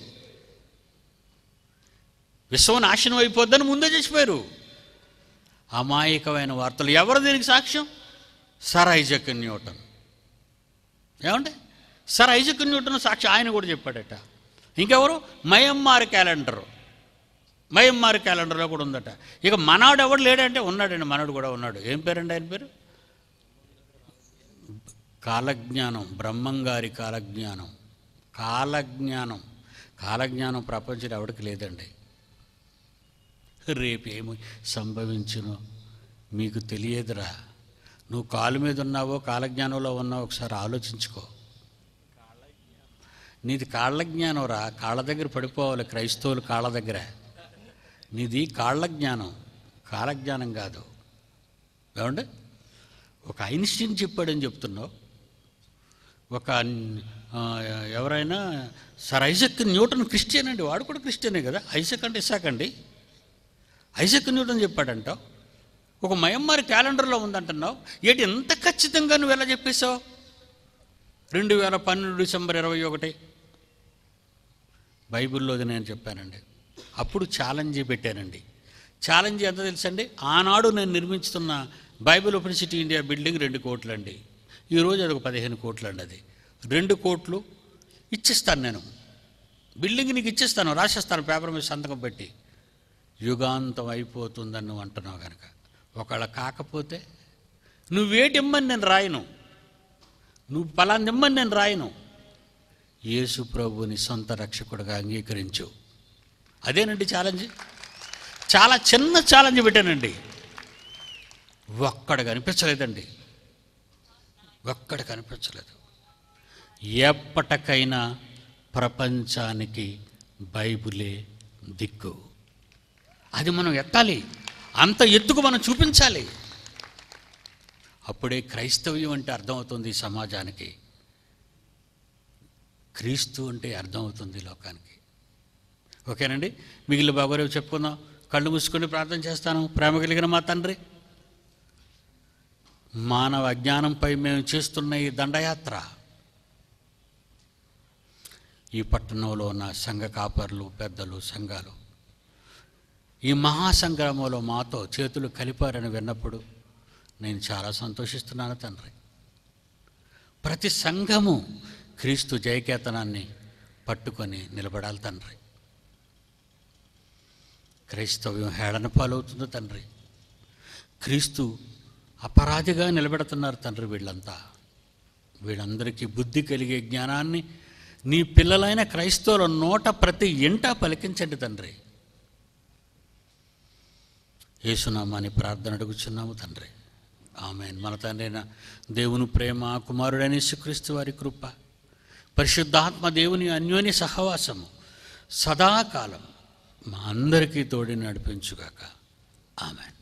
విశ్వం నాశనం అయిపోద్దని ముందే చచ్చిపోయారు. అమాయకమైన వార్తలు. ఎవరు దీనికి సాక్ష్యం? Sir Isaac Newton. ఏమంటే సర్ ఐజక్ న్యూటన్ సాక్ష్యం. ఆయన కూడా చెప్పాడట. ఇంకెవరు? మయమ్మార్ క్యాలెండర్లో కూడా ఉందట. ఇక మనవాడు ఎవడు లేడంటే ఉన్నాడండి, మనవాడు కూడా ఉన్నాడు. ఏం పేరండి ఆయన పేరు? కాలజ్ఞానం. బ్రహ్మంగారి కాలజ్ఞానం ప్రపంచంలో ఎవరికి లేదండి. రేపేమి సంభవించునో మీకు తెలియదురా. నువ్వు కాలు మీద ఉన్నావో కాలజ్ఞానంలో ఉన్నావో ఒకసారి ఆలోచించుకో. నీది కాళ్ళజ్ఞానం రా. కాళ్ళ దగ్గర పడిపోవాలి క్రైస్తవులు, కాళ్ళ దగ్గర. నీది కాళ్ళజ్ఞానం, కాలజ్ఞానం కాదు. ఏమండి? ఒక ఐన్స్టీన్ చెప్పాడని చెప్తున్నావు. ఒక ఎవరైనా సర్ ఐజక్ న్యూటన్ క్రిస్టియన్ అండి, వాడు కూడా క్రిస్టియనే కదా. ఐజక్ అంటే ఇసాక్ అండి. ఐజక్ న్యూటన్ చెప్పాడంటావు. ఒక మయమ్మారి క్యాలెండర్లో ఉందంటున్నావు. ఏంటి ఎంత ఖచ్చితంగా నువ్వు ఎలా చెప్పేశావు? 2012 డిసెంబర్ 21 బైబిల్లోది నేను చెప్పానండి. అప్పుడు ఛాలెంజ్ పెట్టానండి. ఛాలెంజ్ ఎంత తెలుసండి? ఆనాడు నేను నిర్మించుతున్న Bible open city India building 2 కోట్లు అండి. ఈరోజు అది ఒక 15 కోట్లు అండి. అది 2 కోట్లు ఇచ్చేస్తాను నేను. బిల్డింగ్ నీకు ఇచ్చేస్తాను, రాసేస్తాను పేపర్ మీద సంతకం పెట్టి. యుగాంతం అయిపోతుందని నువ్వు అంటున్నావు కనుక. ఒకవేళ కాకపోతే నువ్వేటిమ్మని నేను రాయను, నువ్వు పలానిమ్మని నేను రాయను. యేసు ప్రభుని సొంత రక్షకుడిగా అంగీకరించు. అదేనండి ఛాలెంజ్. చాలా చిన్న ఛాలెంజ్ పెట్టానండి, ఒక్కడ కనిపించలేదండి, ఒక్కడ కనిపించలేదు. ఎప్పటికైనా ప్రపంచానికి బైబిలే దిక్కు. అది మనం ఎత్తాలి, అంత ఎత్తుకు మనం చూపించాలి. అప్పుడే క్రైస్తవ్యం అంటే అర్థమవుతుంది ఈ సమాజానికి, క్రీస్తు అంటే అర్థమవుతుంది లోకానికి. ఓకేనండి, మిగిలిన బాగోరేవు చెప్పుకుందాం. కళ్ళు మూసుకొని ప్రార్థన చేస్తాను. ప్రేమ కలిగిన మా తండ్రి, మానవ అజ్ఞానంపై మేము చేస్తున్న ఈ దండయాత్ర, ఈ పట్టణంలో ఉన్న సంఘ కాపర్లు, పెద్దలు, సంఘాలు ఈ మహాసంగ్రామంలో మాతో చేతులు కలిపారని విన్నప్పుడు నేను చాలా సంతోషిస్తున్నాను తండ్రి. ప్రతి సంఘము క్రీస్తు జయకేతనాన్ని పట్టుకొని నిలబడాలి తండ్రి. క్రైస్తవ్యం హేళన పాలవుతుంది తండ్రి. క్రీస్తు అపరాధిగా నిలబెడుతున్నారు తండ్రి. వీళ్ళందరికీ బుద్ధి కలిగే జ్ఞానాన్ని నీ పిల్లలైన క్రైస్తవుల నోట ప్రతి ఇంటా పలికించండి తండ్రి. యేసునామాని ప్రార్థన అడుగుచున్నాము తండ్రి, ఆమేన్. మన తండ్రి అయిన దేవుని ప్రేమ, కుమారుడైన యేసుక్రీస్తు వారి కృప, పరిశుద్ధాత్మ దేవుని అన్యోన్య సహవాసము సదాకాలం మా అందరికీ తోడి నడిపించుగాక. ఆమేన్.